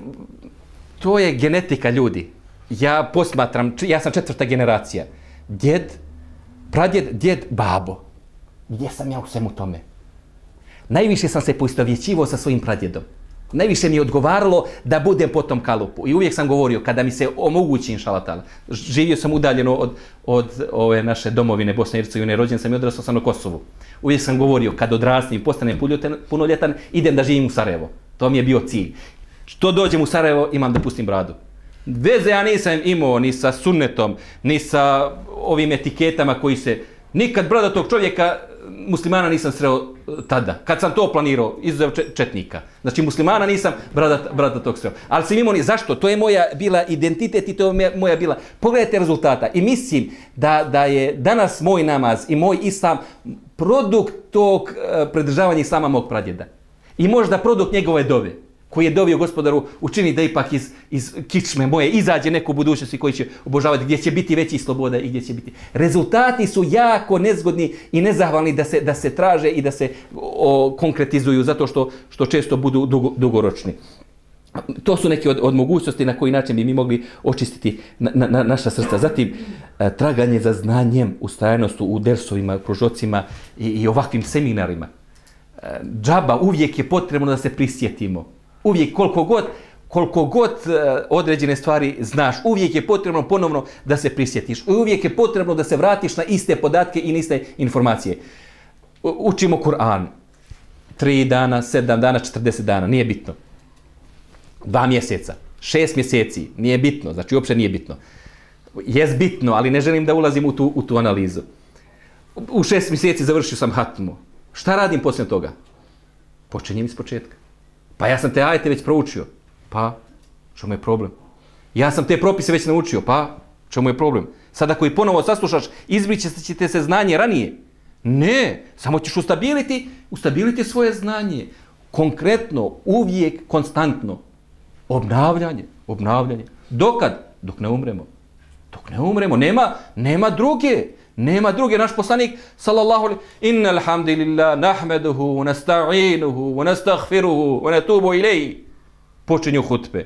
to je genetika ljudi. Ja posmatram, ja sam četvrta generacija. Djed, pradjed, djed, babo. Gdje sam ja u svemu tome? Najviše sam se poistovjećivao sa svojim pradjedom. Najviše mi je odgovaralo da budem po tom kalupu. I uvijek sam govorio, kada mi se omogući, inšalatala, živio sam udaljeno od, od ove naše domovine Bosne i Hercegovine, rođen sam i odrastao sam na Kosovu. Uvijek sam govorio, kad odrastim i postanem punoljetan, idem da živim u Sarajevo. To mi je bio cilj. Što dođem u Sarajevo, imam da pustim bradu. Veze ja nisam imao ni sa sunnetom, ni sa ovim etiketama koji se... Nikad brada tog čovjeka, muslimana nisam sreo tada, kad sam to planirao, izuzev četnika. Znači muslimana nisam brada, brada tog sreo. Ali sam imao ni zašto, to je moja bila identitet i to je moja bila. Pogledajte rezultata i mislim da, da je danas moj namaz i moj islam produkt tog uh, predržavanja islama mog pradjeda. I možda produkt njegove dove, koji je dovio Gospodaru učini da ipak iz, iz kičme moje izađe neko u budućnosti koji će obožavati, gdje će biti veći sloboda i gdje će biti. Rezultati su jako nezgodni i nezahvalni da se, da se traže i da se o, konkretizuju zato što, što često budu dugo, dugoročni. To su neke od, od mogućnosti na koji način bi mi mogli očistiti na, na, naša srca. Zatim, traganje za znanjem, ustrajnost u dersovima, kružocima i, i ovakvim seminarima. Džaba, uvijek je potrebno da se prisjetimo. Uvijek, koliko god, koliko god uh, određene stvari znaš, uvijek je potrebno ponovno da se prisjetiš. Uvijek je potrebno da se vratiš na iste podatke i na iste informacije. U, učimo Kur'an. Tri dana, sedam dana, četrdeset dana, nije bitno. Dva mjeseca, šest mjeseci, nije bitno, znači uopće nije bitno. Jest bitno, ali ne želim da ulazim u tu, u tu analizu. U šest mjeseci završio sam hatmu. Šta radim poslije toga? Počinjem iz početka. Pa ja sam te ajete već proučio. Pa, čemu je problem? Ja sam te propise već naučio. Pa, čemu je problem? Sad ako i ponovo saslušaš, izbriće ćete se znanje ranije. Ne, samo ćeš ustabiliti, ustabiliti svoje znanje. Konkretno, uvijek, konstantno. Obnavljanje, obnavljanje. Dokad? Dok ne umremo. Dok ne umremo. Nema, nema druge. Nema druge. Naš poslanik, sallallahu alaihi, inna alhamdulillah, nahmeduhu, nasta'inuhu, nastaghfiruhu, wa natubu ilaihi. Počinju hutbe.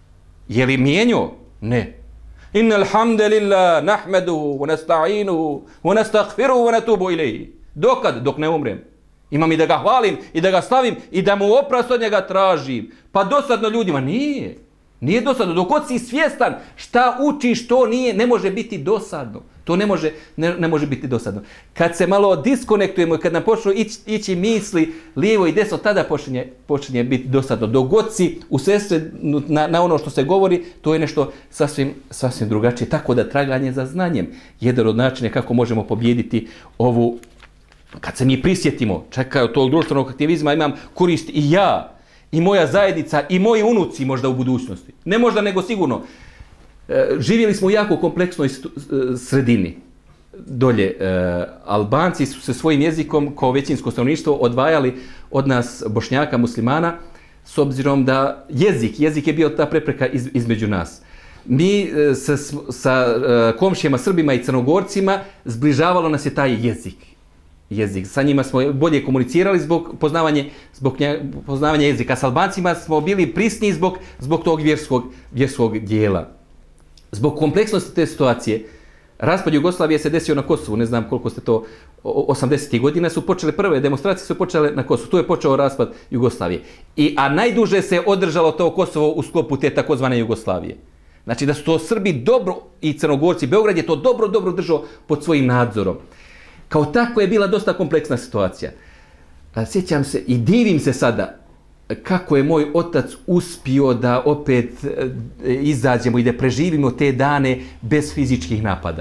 Je li mijenio? Ne. Inna alhamdulillah, nahmeduhu, nasta'inuhu, nastaghfiruhu, wa natubu ilaihi. Dokad? Dok ne umrem. Imam i da ga hvalim, i da ga slavim, i da mu oprost od njega tražim. Pa dosadno ljudima. Nije. Nije dosadno. Dok god si svjestan šta učiš, to nije, ne može biti dosadno. To ne može, ne, ne može biti dosadno. Kad se malo diskonektujemo i kad nam počnu ići, ići misli lijevo i desno, tada počinje, počinje biti dosadno. Dok god si usredsređen na, na ono što se govori, to je nešto sasvim, sasvim drugačije. Tako da traganje za znanjem, jedan od načina kako možemo pobijediti ovu, kad se mi prisjetimo, čekaj, od tog društvenog aktivizma imam korist i ja, i moja zajednica, i moji unuci možda u budućnosti. Ne možda, nego sigurno. E, živjeli smo u jako kompleksnoj sredini. Dolje, e, Albanci su se svojim jezikom, kao većinsko stanovništvo, odvajali od nas Bošnjaka, muslimana, s obzirom da jezik, jezik je bio ta prepreka iz, između nas. Mi e, sa, sa e, komšijama, Srbima i Crnogorcima zbližavalo nas je taj jezik. jezik. Sa njima smo bolje komunicirali zbog poznavanja, zbog poznavanja jezika. S Albancima smo bili prisniji zbog, zbog tog vjerskog, vjerskog dijela. Zbog kompleksnosti te situacije, raspad Jugoslavije se desio na Kosovu, ne znam koliko ste to, osamdesetih godina su počele, prve demonstracije su počele na Kosovu, tu je počeo raspad Jugoslavije. I, a najduže se održalo to Kosovo u sklopu te takozvane Jugoslavije. Znači da su to Srbi dobro i Crnogorci, Beograd je to dobro, dobro držao pod svojim nadzorom. Kao tako je bila dosta kompleksna situacija. Sjećam se i divim se sada kako je moj otac uspio da opet izađemo i da preživimo te dane bez fizičkih napada.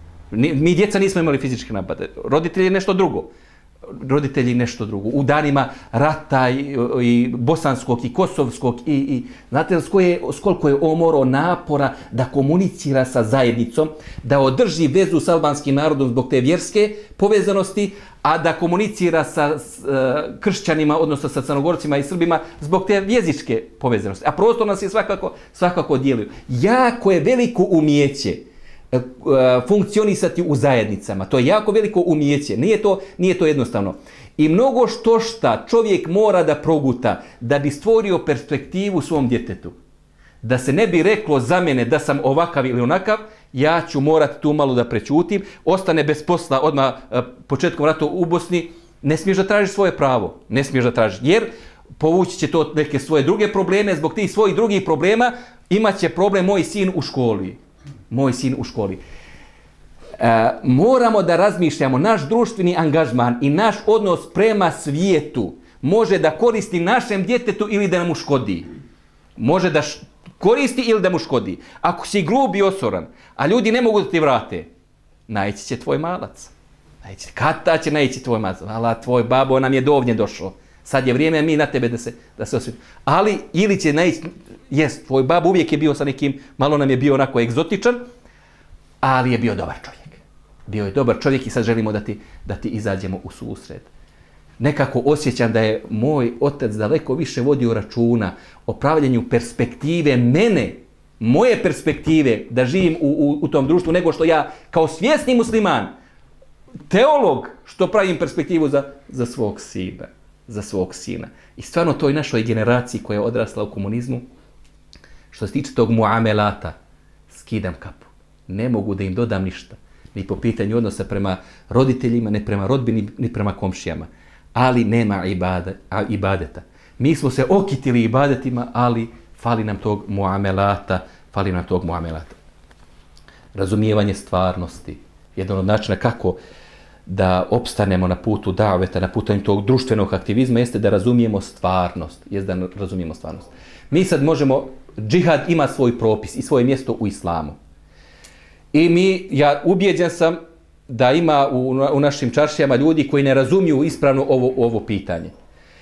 Mi djeca nismo imali fizičke napade. Roditelji je nešto drugo. Roditelji nešto drugo. U danima rata i, i bosanskog i kosovskog i, i znate s koliko je on morao napora da komunicira sa zajednicom, da održi vezu s albanskim narodom zbog te vjerske povezanosti, a da komunicira sa s, uh, kršćanima, odnosno sa Crnogorcima i Srbima zbog te jezičke povezanosti. A prostor nas je svakako, svakako dijelio. Jako je veliko umijeće funkcionisati u zajednicama. To je jako veliko umijeće. Nije to, nije to jednostavno. I mnogo što šta čovjek mora da proguta da bi stvorio perspektivu svom djetetu. Da se ne bi reklo za mene da sam ovakav ili onakav, ja ću morati tu malo da prećutim, ostane bez posla odmah početkom rata u Bosni, ne smiješ da tražiš svoje pravo. Ne smiješ da tražiš. Jer povući će to neke svoje druge probleme, zbog tih svojih drugih problema imat će problem moj sin u školi. Moj sin u školi. E, moramo da razmišljamo, naš društveni angažman i naš odnos prema svijetu može da koristi našem djetetu ili da mu škodi. Može da š, koristi ili da mu škodi. Ako si grub i osoran, a ljudi ne mogu da ti vrate, naići će tvoj malac. Naići, kada će naići tvoj malac? Vala, tvoj babo nam je dovnje došao. Sad je vrijeme mi na tebe da se, da se osvijeti. Ali ili će naići, jest, tvoj babo uvijek je bio sa nekim, malo nam je bio onako egzotičan, ali je bio dobar čovjek. Bio je dobar čovjek i sad želimo da ti, da ti izađemo u susret. Nekako osjećam da je moj otac daleko više vodio računa o pravljenju perspektive mene, moje perspektive da živim u, u, u tom društvu, nego što ja kao svjesni musliman, teolog, što pravim perspektivu za, za svog sina. za svog sina. I stvarno toj našoj generaciji koja je odrasla u komunizmu, što se tiče tog muamelata, skidam kapu. Ne mogu da im dodam ništa. Ni po pitanju odnosa prema roditeljima, ne prema rodbini, ni prema komšijama. Ali nema ibade, a, ibadeta. Mi smo se okitili ibadetima, ali fali nam tog muamelata, fali nam tog muamelata. Razumijevanje stvarnosti. Jedan od načina kako da opstanemo na putu daveta, na putu tog društvenog aktivizma, jeste da razumijemo stvarnost. Jeste da razumijemo stvarnost. Mi sad možemo, džihad ima svoj propis i svoje mjesto u islamu. I mi, ja ubijeđen sam da ima u, u našim čaršijama ljudi koji ne razumiju ispravno ovo, ovo pitanje.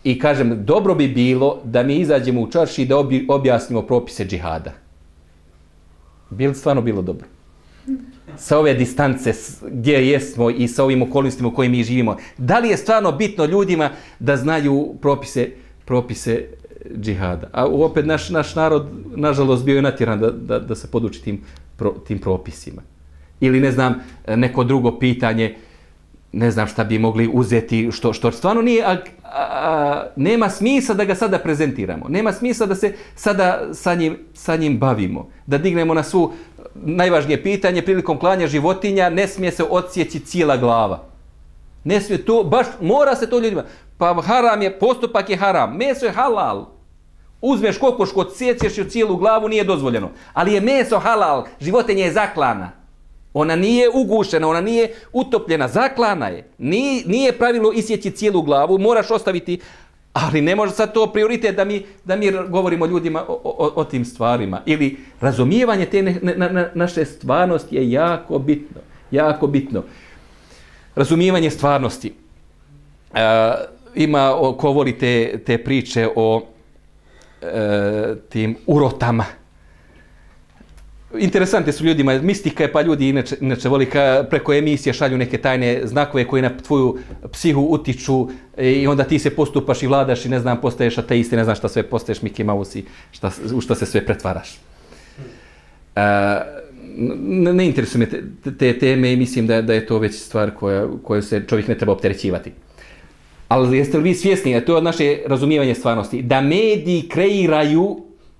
I kažem, dobro bi bilo da mi izađemo u čarši i da obi, objasnimo propise džihada. Bi li stvarno bilo dobro? Sa ove distance gdje jesmo i sa ovim okolnostima u kojim mi živimo. Da li je stvarno bitno ljudima da znaju propise, propise džihada? A opet naš, naš narod, nažalost, bio je natjeran da, da, da se poduči tim, pro, tim propisima. Ili, ne znam, neko drugo pitanje, ne znam šta bi mogli uzeti, što, što stvarno nije, a, a, nema smisla da ga sada prezentiramo. Nema smisla da se sada sa njim, sa njim bavimo. Da dignemo na svu najvažnije pitanje, prilikom klanja životinja, ne smije se odsjeći cijela glava. Ne smije to, baš mora se to ljudima. Pa haram je, postupak je haram, meso je halal. Uzmeš kokošku, odsjećeš ju cijelu glavu, nije dozvoljeno. Ali je meso halal, životinja je zaklana. Ona nije ugušena, ona nije utopljena, zaklana je. Nije, nije pravilo isjeći cijelu glavu, moraš ostaviti, ali ne može sad to prioritet da mi, da mi govorimo ljudima o, o, o tim stvarima. Ili razumijevanje te ne, na, na, naše stvarnosti je jako bitno. Jako bitno. Razumijevanje stvarnosti. E, ima ko voli te, te priče o e, tim urotama. Interesantne su ljudima, mistika je, pa ljudi inače, inače voli ka, preko emisije šalju neke tajne znakove koji na tvoju psihu utiču i onda ti se postupaš i vladaš i ne znam, postaješ ateist i ne znam šta sve postaješ, Mickey Mouse i šta, u što se sve pretvaraš. Uh, ne, ne interesuje me te, te teme i mislim da, da je to već stvar koja, koju se čovjek ne treba opterećivati. Ali jeste li vi svjesni, a to je od naše razumijevanje stvarnosti, da mediji kreiraju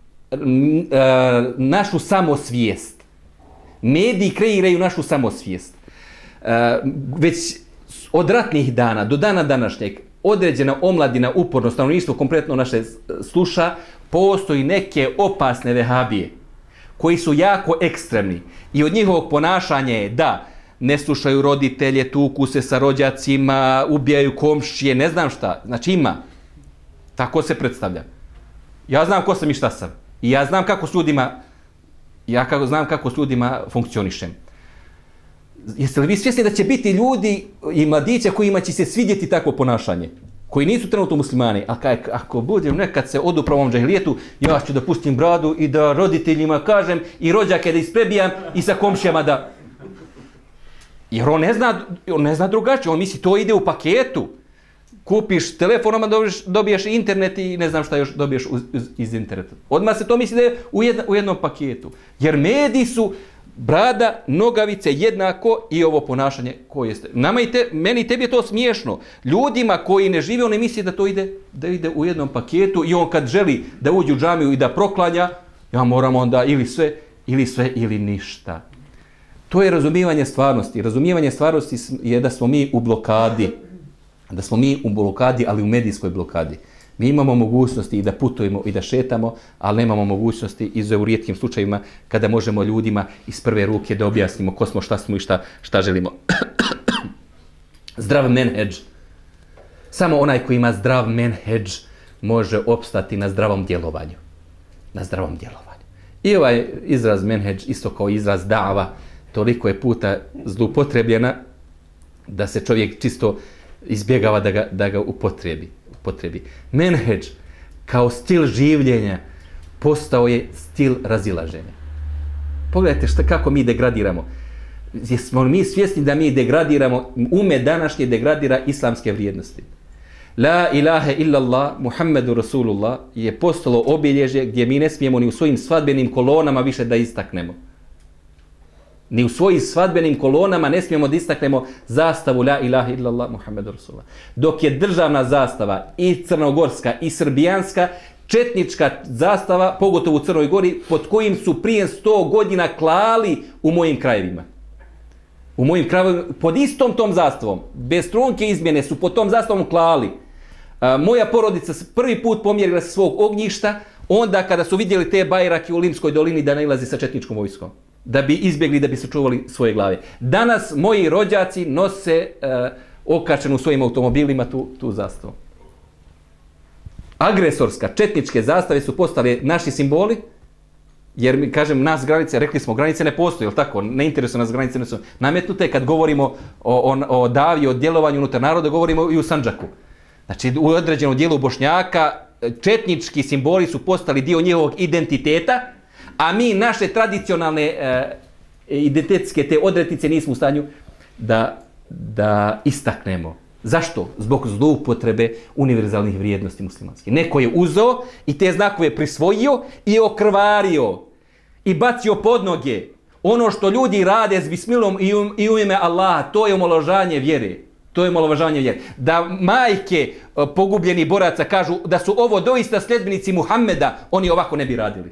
našu samosvijest. Mediji kreiraju našu samosvijest. Već od ratnih dana do dana današnjeg određena omladina, uporno stanovništvo, kompletno naše sluša, postoji neke opasne vehabije koji su jako ekstremni i od njihovog ponašanja je da ne slušaju roditelje, tuku se sa rođacima, ubijaju komšije, ne znam šta. Znači ima. Tako se predstavlja. Ja znam ko sam i šta sam. I ja znam kako s ljudima, ja kako, znam kako s ljudima funkcionišem. Jeste li vi svjesni da će biti ljudi i mladića kojima će se svidjeti takvo ponašanje? Koji nisu trenutno muslimani, a kaj, ako budem nekad se odu pravom džahilijetu, ja ću da pustim bradu i da roditeljima kažem i rođake da isprebijam i sa komšijama da... Jer on ne zna, on ne zna drugačije, on misli to ide u paketu. Kupiš telefonom, dobiješ, dobiješ internet i ne znam šta još dobiješ uz, uz, iz interneta. Odmah se to misli da je u, jedna, u jednom paketu. Jer mediji su brada, nogavice jednako i ovo ponašanje koje jeste. Nama i te, meni i tebi je to smiješno. Ljudima koji ne žive, oni misli da to ide, da ide u jednom paketu i on kad želi da uđe u džamiju i da proklanja, ja moram onda ili sve, ili sve, ili ništa. To je razumijevanje stvarnosti. Razumijevanje stvarnosti je da smo mi u blokadi. Da smo mi u blokadi, ali u medijskoj blokadi. Mi imamo mogućnosti i da putujemo i da šetamo, ali nemamo mogućnosti, izuzev u rijetkim slučajevima, kada možemo ljudima iz prve ruke da objasnimo ko smo, šta smo i šta, šta želimo. Zdrav menhedž. Samo onaj koji ima zdrav menhedž može opstati na zdravom djelovanju. Na zdravom djelovanju. I ovaj izraz menhedž, isto kao izraz dava, toliko je puta zloupotrebljena da se čovjek čisto izbjegava da ga, da ga upotrebi. upotrebi. Menhedž kao stil življenja postao je stil razilaženja. Pogledajte šta, kako mi degradiramo. Jesmo mi svjesni da mi degradiramo, ume današnje degradira islamske vrijednosti. La ilaha illallah, Muhammedu Rasulullah je postalo obilježje gdje mi ne smijemo ni u svojim svadbenim kolonama više da istaknemo. Ni u svojim svadbenim kolonama ne smijemo da istaknemo zastavu La ilaha illallah Muhammedu Rasulullah. Dok je državna zastava i crnogorska i srbijanska, četnička zastava, pogotovo u Crnoj Gori, pod kojim su prije sto godina klali u mojim krajevima. U mojim krajevima, pod istom tom zastavom, bez trunke izmjene su pod tom zastavom klali. A, moja porodica prvi put pomjerila se svog ognjišta, onda kada su vidjeli te bajrake u Limskoj dolini da nailazi sa četničkom vojskom. Da bi izbjegli, da bi sačuvali svoje glave. Danas moji rođaci nose uh, okačenu u svojim automobilima tu, tu zastavu. Agresorska, četničke zastave su postale naši simboli, jer mi, kažem, nas granice, rekli smo, granice ne postoje, jel tako? Ne interesuje nas granice, ne su nametnute. Kad govorimo o, o, o davi, o djelovanju unutar naroda, govorimo i u Sandžaku. Znači, u određenom dijelu Bošnjaka četnički simboli su postali dio njihovog identiteta, a mi naše tradicionalne e, identitetske te odrednice nismo u stanju da, da istaknemo. Zašto? Zbog zloupotrebe univerzalnih vrijednosti muslimanskih. Neko je uzeo i te znakove prisvojio i okrvario i bacio pod noge. Ono što ljudi rade s bismilom i u, i u ime Allaha, to je omalovažavanje vjere. To je omalovažavanje vjere. Da majke pogubljenih boraca kažu da su ovo doista sljedbenici Muhammeda, oni ovako ne bi radili.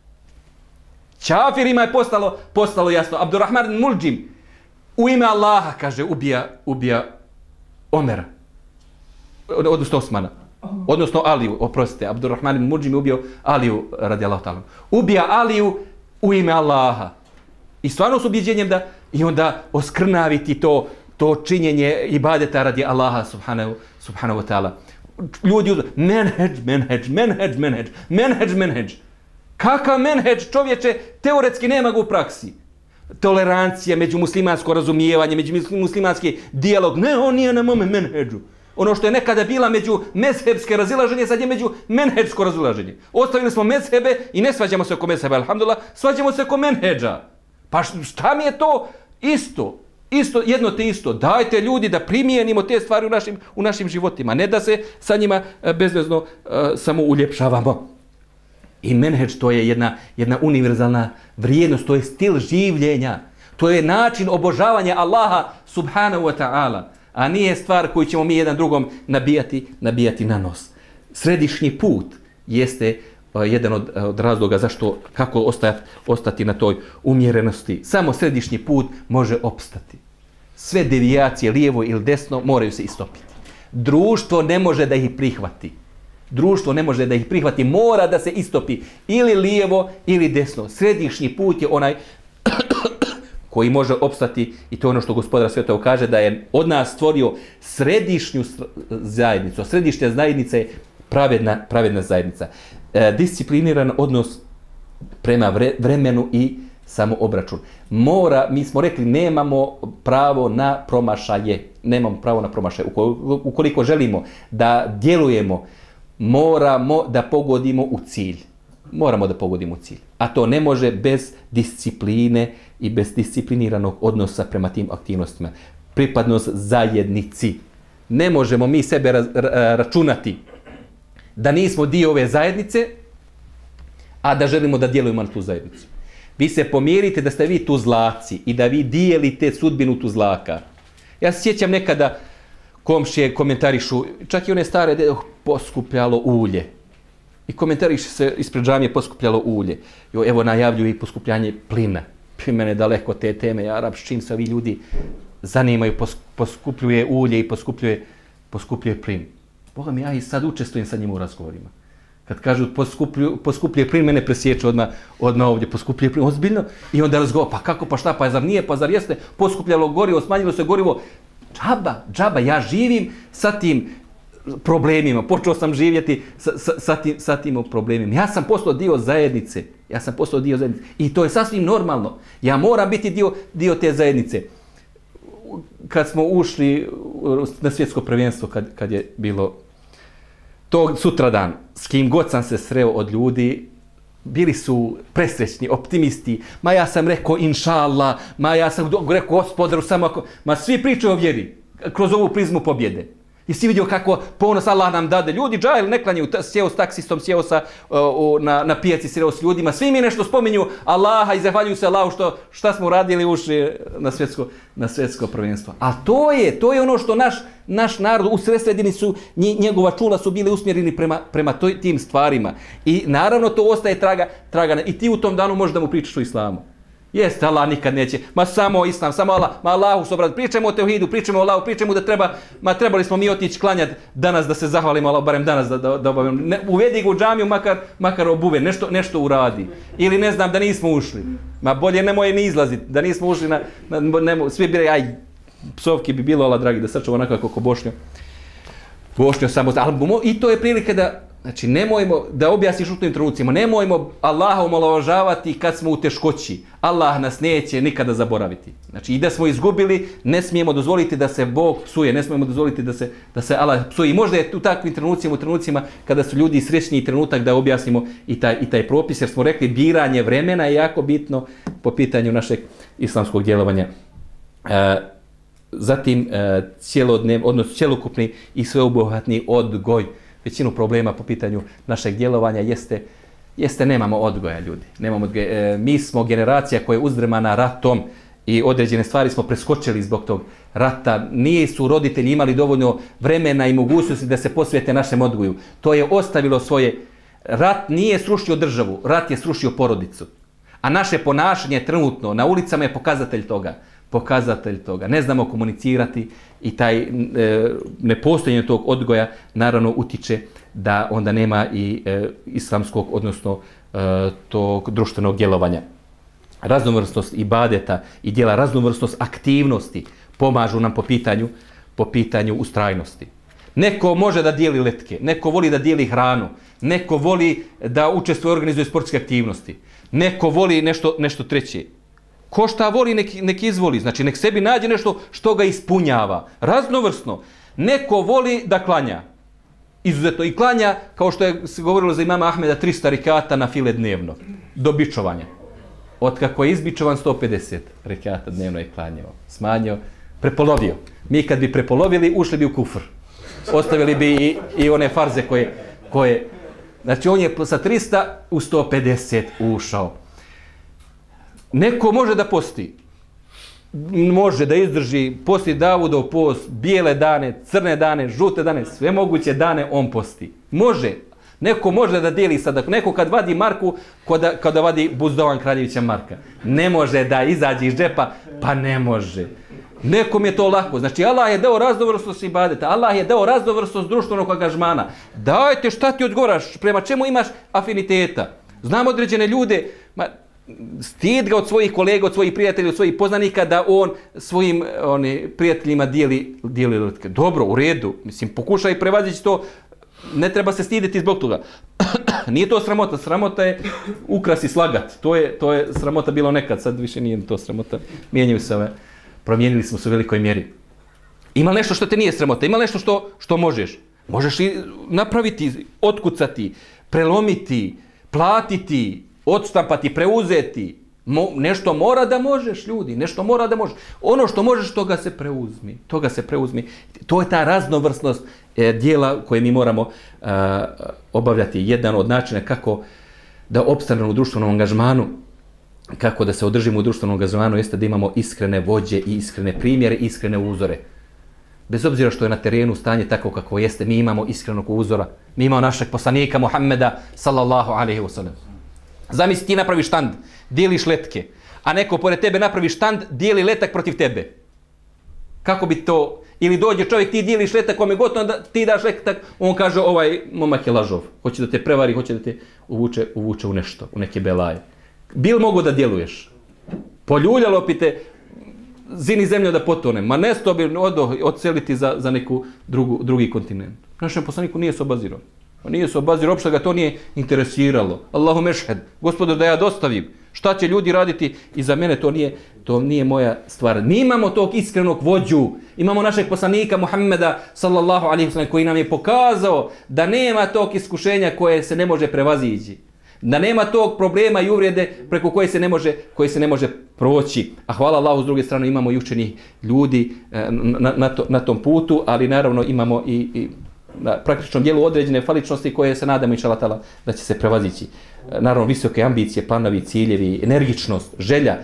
Čafirima je postalo, postalo jasno. Abdurrahman Muljim u ime Allaha, kaže, ubija, ubija Omera. Odnosno Osmana. Odnosno Aliju, oprostite. Abdurrahman Muljim je ubio Aliju radijallahu ta'ala. Ubija Aliju u ime Allaha. I stvarno s ubjeđenjem da i onda oskrnaviti to, to činjenje ibadeta radi Allaha subhanahu, subhanahu wa ta'ala. Ljudi uzme, menheđ, menheđ, menheđ, menheđ, menheđ, menheđ. Kakav menheđ, čovječe, teoretski nema ga u praksi. Tolerancija, međumuslimansko razumijevanje, međumuslimanski dijalog. Ne, on nije na mome menheđu. Ono što je nekada bila među mezhebske razilaženje, sad je među menheđsko razilaženje. Ostavili smo mezhebe i ne svađamo se oko mezheba, alhamdulillah, svađamo se oko menheđa. Pa šta mi je to isto? Isto, jedno te isto. Dajte ljudi da primijenimo te stvari u našim, u našim životima. Ne da se sa njima bezvezno uh, samo uljepšavamo. I menheđ to je jedna, jedna univerzalna vrijednost, to je stil življenja. To je način obožavanja Allaha subhanahu wa ta'ala. A nije stvar koju ćemo mi jedan drugom nabijati, nabijati na nos. Središnji put jeste jedan od, od razloga zašto, kako ostati, ostati na toj umjerenosti. Samo središnji put može opstati. Sve devijacije, lijevo ili desno, moraju se istopiti. Društvo ne može da ih prihvati. Društvo ne može da ih prihvati, mora da se istopi ili lijevo ili desno. Središnji put je onaj koji može opstati i to je ono što Gospodar Svetog kaže da je od nas stvorio središnju zajednicu. Središnja zajednica je pravedna, pravedna zajednica. E, discipliniran odnos prema vre, vremenu i samoobračun. Mora, mi smo rekli, nemamo pravo na promašaje. Nemamo pravo na promašaje. Ukoliko, ukoliko želimo da djelujemo, moramo da pogodimo u cilj. Moramo da pogodimo u cilj. A to ne može bez discipline i bez discipliniranog odnosa prema tim aktivnostima. Pripadnost zajednici. Ne možemo mi sebe raz, ra, računati da nismo dio ove zajednice, a da želimo da djelujemo na tu zajednicu. Vi se pomirite da ste vi tuzlaci i da vi dijelite sudbinu tuzlaka. Ja se sjećam nekada komšije komentarišu, čak i one stare, de, oh, poskupljalo ulje. I komentariše se ispred džamije poskupljalo ulje. Jo, evo najavljuju i poskupljanje plina. Pri mene daleko te teme, ja rab, s čim se ovi ljudi zanimaju, poskupljuje ulje i poskupljuje, poskupljuje plin. Boga mi, ja i sad učestvujem sa njima u razgovorima. Kad kažu poskupljuje plin, mene presječe odmah, odmah ovdje, poskupljuje plin, ozbiljno. I onda razgovor, pa kako, pa šta, pa zar nije, pa zar jeste, poskupljalo gorivo, smanjilo se gorivo. Džaba, džaba, ja živim sa tim problemima, počeo sam živjeti sa, sa, sa, tim, sa tim problemima. Ja sam postao dio zajednice, ja sam postao dio zajednice i to je sasvim normalno. Ja moram biti dio, dio te zajednice. Kad smo ušli na svjetsko prvenstvo, kad, kad je bilo tog sutradan, s kim god sam se sreo od ljudi, bili su presrećni, optimisti, ma ja sam rekao inša Allah, ma ja sam rekao gospodaru samo ako, ma svi pričaju o vjeri kroz ovu prizmu pobjede. I si vidio kako ponos Allah nam dade. Ljudi džahil ne klanjaju, sjeo s taksistom, sjeo sa, uh, na, na pijaci, sjeo s ljudima, svi mi nešto spominju Allaha i zahvaljuju se Allahu što šta smo radili ušli na svjetsko, na svjetsko prvenstvo. A to je, to je ono što naš, naš narod u sredini su, njegova čula su bili usmjereni prema, prema toj, tim stvarima. I naravno to ostaje traga, traga. I ti u tom danu možeš da mu pričaš o islamu. Jeste, Allah nikad neće, ma samo islam, samo Allah, ma Allahu sobrat, pričamo o teuhidu, pričamo o Allahu, pričamo da treba, ma trebali smo mi otići klanjati danas da se zahvalimo Allahu, barem danas da, da, da obavimo, ne, uvedi ga u džamiju, makar, makar obuve, nešto, nešto uradi. Ili ne znam da nismo ušli, ma bolje nemoj ni izlaziti, da nismo ušli na, na nemo, svi bi, aj, psovki bi bilo, Allah dragi, da srčamo onako kako Bošnjo, Bošnjo samo, ali i to je prilike da Znači, nemojmo, da objasniš u tim trenucima, nemojmo Allaha omalovažavati kad smo u teškoći. Allah nas neće nikada zaboraviti. Znači, i da smo izgubili, ne smijemo dozvoliti da se Bog psuje, ne smijemo dozvoliti da se, da se Allah psuje. I možda je u takvim trenucima, u trenucima kada su ljudi srećniji trenutak da objasnimo i taj, i taj propis, jer smo rekli biranje vremena je jako bitno po pitanju našeg islamskog djelovanja. E, zatim, e, cijelodnev, odnosno cjelokupni i sveobuhvatni odgoj. Većinu problema po pitanju našeg djelovanja jeste, jeste nemamo odgoja, ljudi. Nemamo odgoja. E, mi smo generacija koja je uzdrmana ratom i određene stvari smo preskočili zbog tog rata. Nije su roditelji imali dovoljno vremena i mogućnosti da se posvete našem odgoju. To je ostavilo svoje... Rat nije srušio državu, rat je srušio porodicu. A naše ponašanje trenutno na ulicama je pokazatelj toga. Pokazatelj toga. Ne znamo komunicirati i taj e, nepostojanje tog odgoja naravno utiče da onda nema i e, islamskog, odnosno e, tog društvenog djelovanja. Raznovrsnost ibadeta i djela, raznovrsnost aktivnosti pomažu nam po pitanju, po pitanju ustrajnosti. Neko može da dijeli letke, neko voli da dijeli hranu, neko voli da učestvuje i organizuje sportske aktivnosti, neko voli nešto, nešto treće. Ko šta voli, nek, nek izvoli. Znači, nek sebi nađe nešto što ga ispunjava. Raznovrsno. Neko voli da klanja. Izuzetno. I klanja, kao što je se govorilo za imama Ahmeda, trista rekata na file dnevno. Do bičovanja. Od kako je izbičovan sto pedeset rekata dnevno je klanjao. Smanjio, prepolovio. Mi kad bi prepolovili, ušli bi u kufr. Ostavili bi i, i one farze koje, koje... Znači, on je sa trista u sto pedeset ušao. Neko može da posti, može da izdrži, posti Davudov post, bijele dane, crne dane, žute dane, sve moguće dane on posti. Može. Neko može da dijeli sadak. Neko kad vadi Marku, kada, kada vadi buzdovan Kraljevića Marka. Ne može da izađe iz džepa, pa ne može. Nekom je to lako. Znači, Allah je dao raznovrsnost ibadeta, Allah je dao raznovrsnost društvenog angažmana. Dajte šta ti odgovaraš, prema čemu imaš afiniteta. Znam određene ljude, ma, stid ga od svojih kolega, od svojih prijatelja, od svojih poznanika da on svojim oni, prijateljima dijeli, dijeli letke. Dobro, u redu. Mislim, pokušaj prevazići to. Ne treba se stiditi zbog toga. Nije to sramota. Sramota je ukrasi slagat. To je, to je sramota bilo nekad. Sad više nije to sramota. Mijenjaju se ove. Promijenili smo se u velikoj mjeri. Ima nešto što te nije sramota. Ima nešto što, što možeš. Možeš i napraviti, otkucati, prelomiti, platiti, odštampati, preuzeti. Mo, nešto mora da možeš, ljudi. Nešto mora da možeš. Ono što možeš, toga se preuzmi. Toga se preuzmi. To je ta raznovrsnost e, dijela koje mi moramo e, obavljati. Jedan od načina kako da opstanemo u društvenom angažmanu, kako da se održimo u društvenom angažmanu, jeste da imamo iskrene vođe i iskrene primjere, iskrene uzore. Bez obzira što je na terenu stanje tako kako jeste, mi imamo iskrenog uzora. Mi imamo našeg poslanika Muhammeda sallallahu alaihi wa sallam. Zamisli, ti napraviš štand, dijeliš letke, a neko pored tebe napravi štand, dijeli letak protiv tebe. Kako bi to... Ili dođe čovjek, ti dijeliš letak, kome god, onda ti daš letak, on kaže, ovaj momak je lažov, hoće da te prevari, hoće da te uvuče, uvuče u nešto, u neke belaje. Bil mogu da djeluješ? Poljuljalo bi te, zini zemlju da potone, ma nesto bi odo, odseliti za, za neku drugu, drugi kontinent. Našem poslaniku nije se obazirao. Nije se obazirao, uopšte ga to nije interesiralo. Allahu mešhed, gospodar da ja dostavim. Šta će ljudi raditi? I za mene to nije, to nije moja stvar. Mi imamo tog iskrenog vođu. Imamo našeg poslanika Muhammeda sallallahu alaihi wa sallam koji nam je pokazao da nema tog iskušenja koje se ne može prevazići. Da nema tog problema i uvrede preko koje se ne može, koje se ne može proći. A hvala Allahu, s druge strane imamo i učenih ljudi na, na, to, na tom putu, ali naravno imamo i, i na praktičnom dijelu određene faličnosti koje se nadamo inshallah ta'ala da će se prevazići. Naravno visoke ambicije, planovi, ciljevi, energičnost, želja.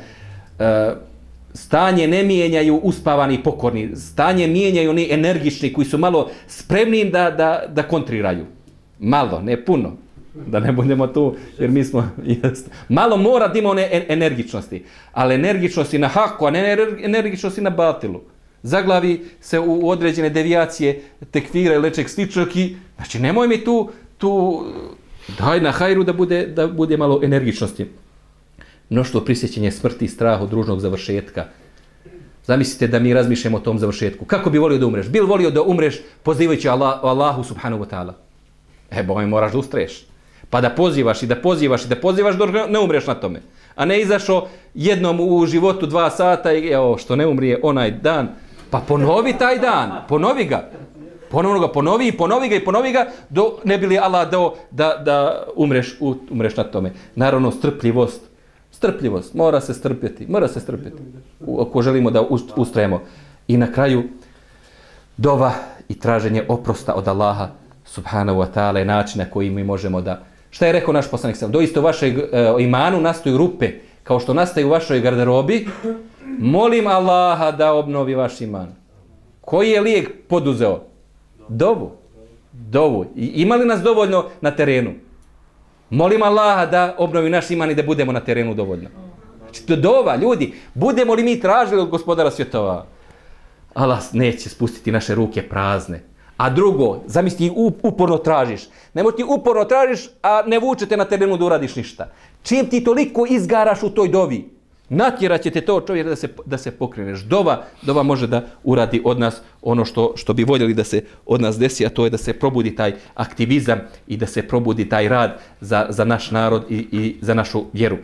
Stanje ne mijenjaju uspavani i pokorni. Stanje mijenjaju oni energični koji su malo spremni da, da, da kontriraju. Malo, ne puno. Da ne budemo tu, jer mi smo... Jest. Malo mora da ima one energičnosti. Ali energičnosti na haku, a ne energičnosti na batilu. Zaglavi se u određene devijacije tekvira i lečeg sličnog i... Znači, nemoj mi tu... tu daj na hajru da bude, da bude malo energičnosti. Mnoštvo prisjećenja smrti i strah od ružnog završetka. Zamislite da mi razmišljamo o tom završetku. Kako bi volio da umreš? Bil volio da umreš pozivajući Allah, Allahu subhanahu wa ta'ala? E, bome, moraš da ustraješ. Pa da pozivaš i da pozivaš i da pozivaš dok ne umreš na tome. A ne izašao jednom u životu dva sata i evo, što ne umrije onaj dan, pa ponovi taj dan, ponovi ga. Ponovno ga ponovi i ponovi ga i ponovi ga, do, ne bi li Allah dao da, da umreš, u, umreš na tome. Naravno, strpljivost. Strpljivost. Mora se strpjeti. Mora se strpjeti. Ako želimo da ustrajemo. I na kraju, dova i traženje oprosta od Allaha subhanahu wa ta'ala je način na koji mi možemo da... Šta je rekao naš poslanik sam? Doista u vašoj uh, imanu nastaju rupe, kao što nastaju u vašoj garderobi. Molim Allaha da obnovi vaš iman. Koji je lijek poduzeo? Dovu. Dovu. I ima li nas dovoljno na terenu? Molim Allaha da obnovi naš iman i da budemo na terenu dovoljno. Znači, dova, ljudi, budemo li mi tražili od Gospodara svjetova? Allah neće spustiti naše ruke prazne. A drugo, zamisli, uporno tražiš. Nemoj ti uporno tražiš, a ne vučete na terenu da uradiš ništa. Čim ti toliko izgaraš u toj dovi, natjerat će te to čovjek da se, da se pokreneš. Dova, dova može da uradi od nas ono što, što bi voljeli da se od nas desi, a to je da se probudi taj aktivizam i da se probudi taj rad za, za naš narod i, i za našu vjeru.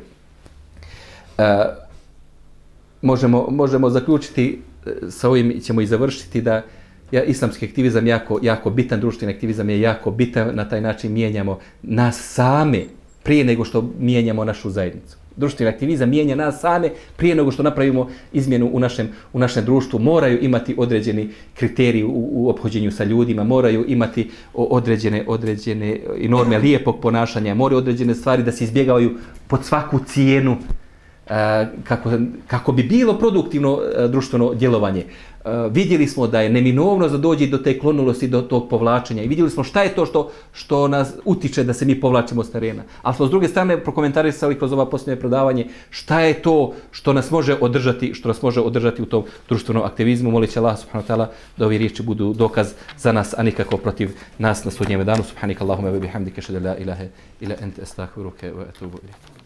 E, možemo, možemo zaključiti, sa ovim ćemo i završiti, da ja, islamski aktivizam jako, jako bitan, društveni aktivizam je jako bitan, na taj način mijenjamo nas same prije nego što mijenjamo našu zajednicu. Društveni aktivizam mijenja nas same prije nego što napravimo izmjenu u našem, u našem društvu. Moraju imati određeni kriteriji u, u ophođenju sa ljudima, moraju imati određene, određene norme lijepog ponašanja, moraju određene stvari da se izbjegavaju pod svaku cijenu, kako, kako bi bilo produktivno društveno djelovanje. Vidjeli smo da je neminovno da dođe do te klonulosti, do tog povlačenja i vidjeli smo šta je to što, što nas utiče da se mi povlačimo s terena. Ali smo s druge strane prokomentarisali kroz ova posljednje predavanje šta je to što nas može održati, što nas može održati u tom društvenom aktivizmu. Molit Allah subhanahu wa ta'ala da ovi riječi budu dokaz za nas, a nikako protiv nas na sudnjem danu. Subhanika Allahumma wa bihamdika, ashhadu an la ilaha illa anta, astaghfiruka wa atubu ilayk.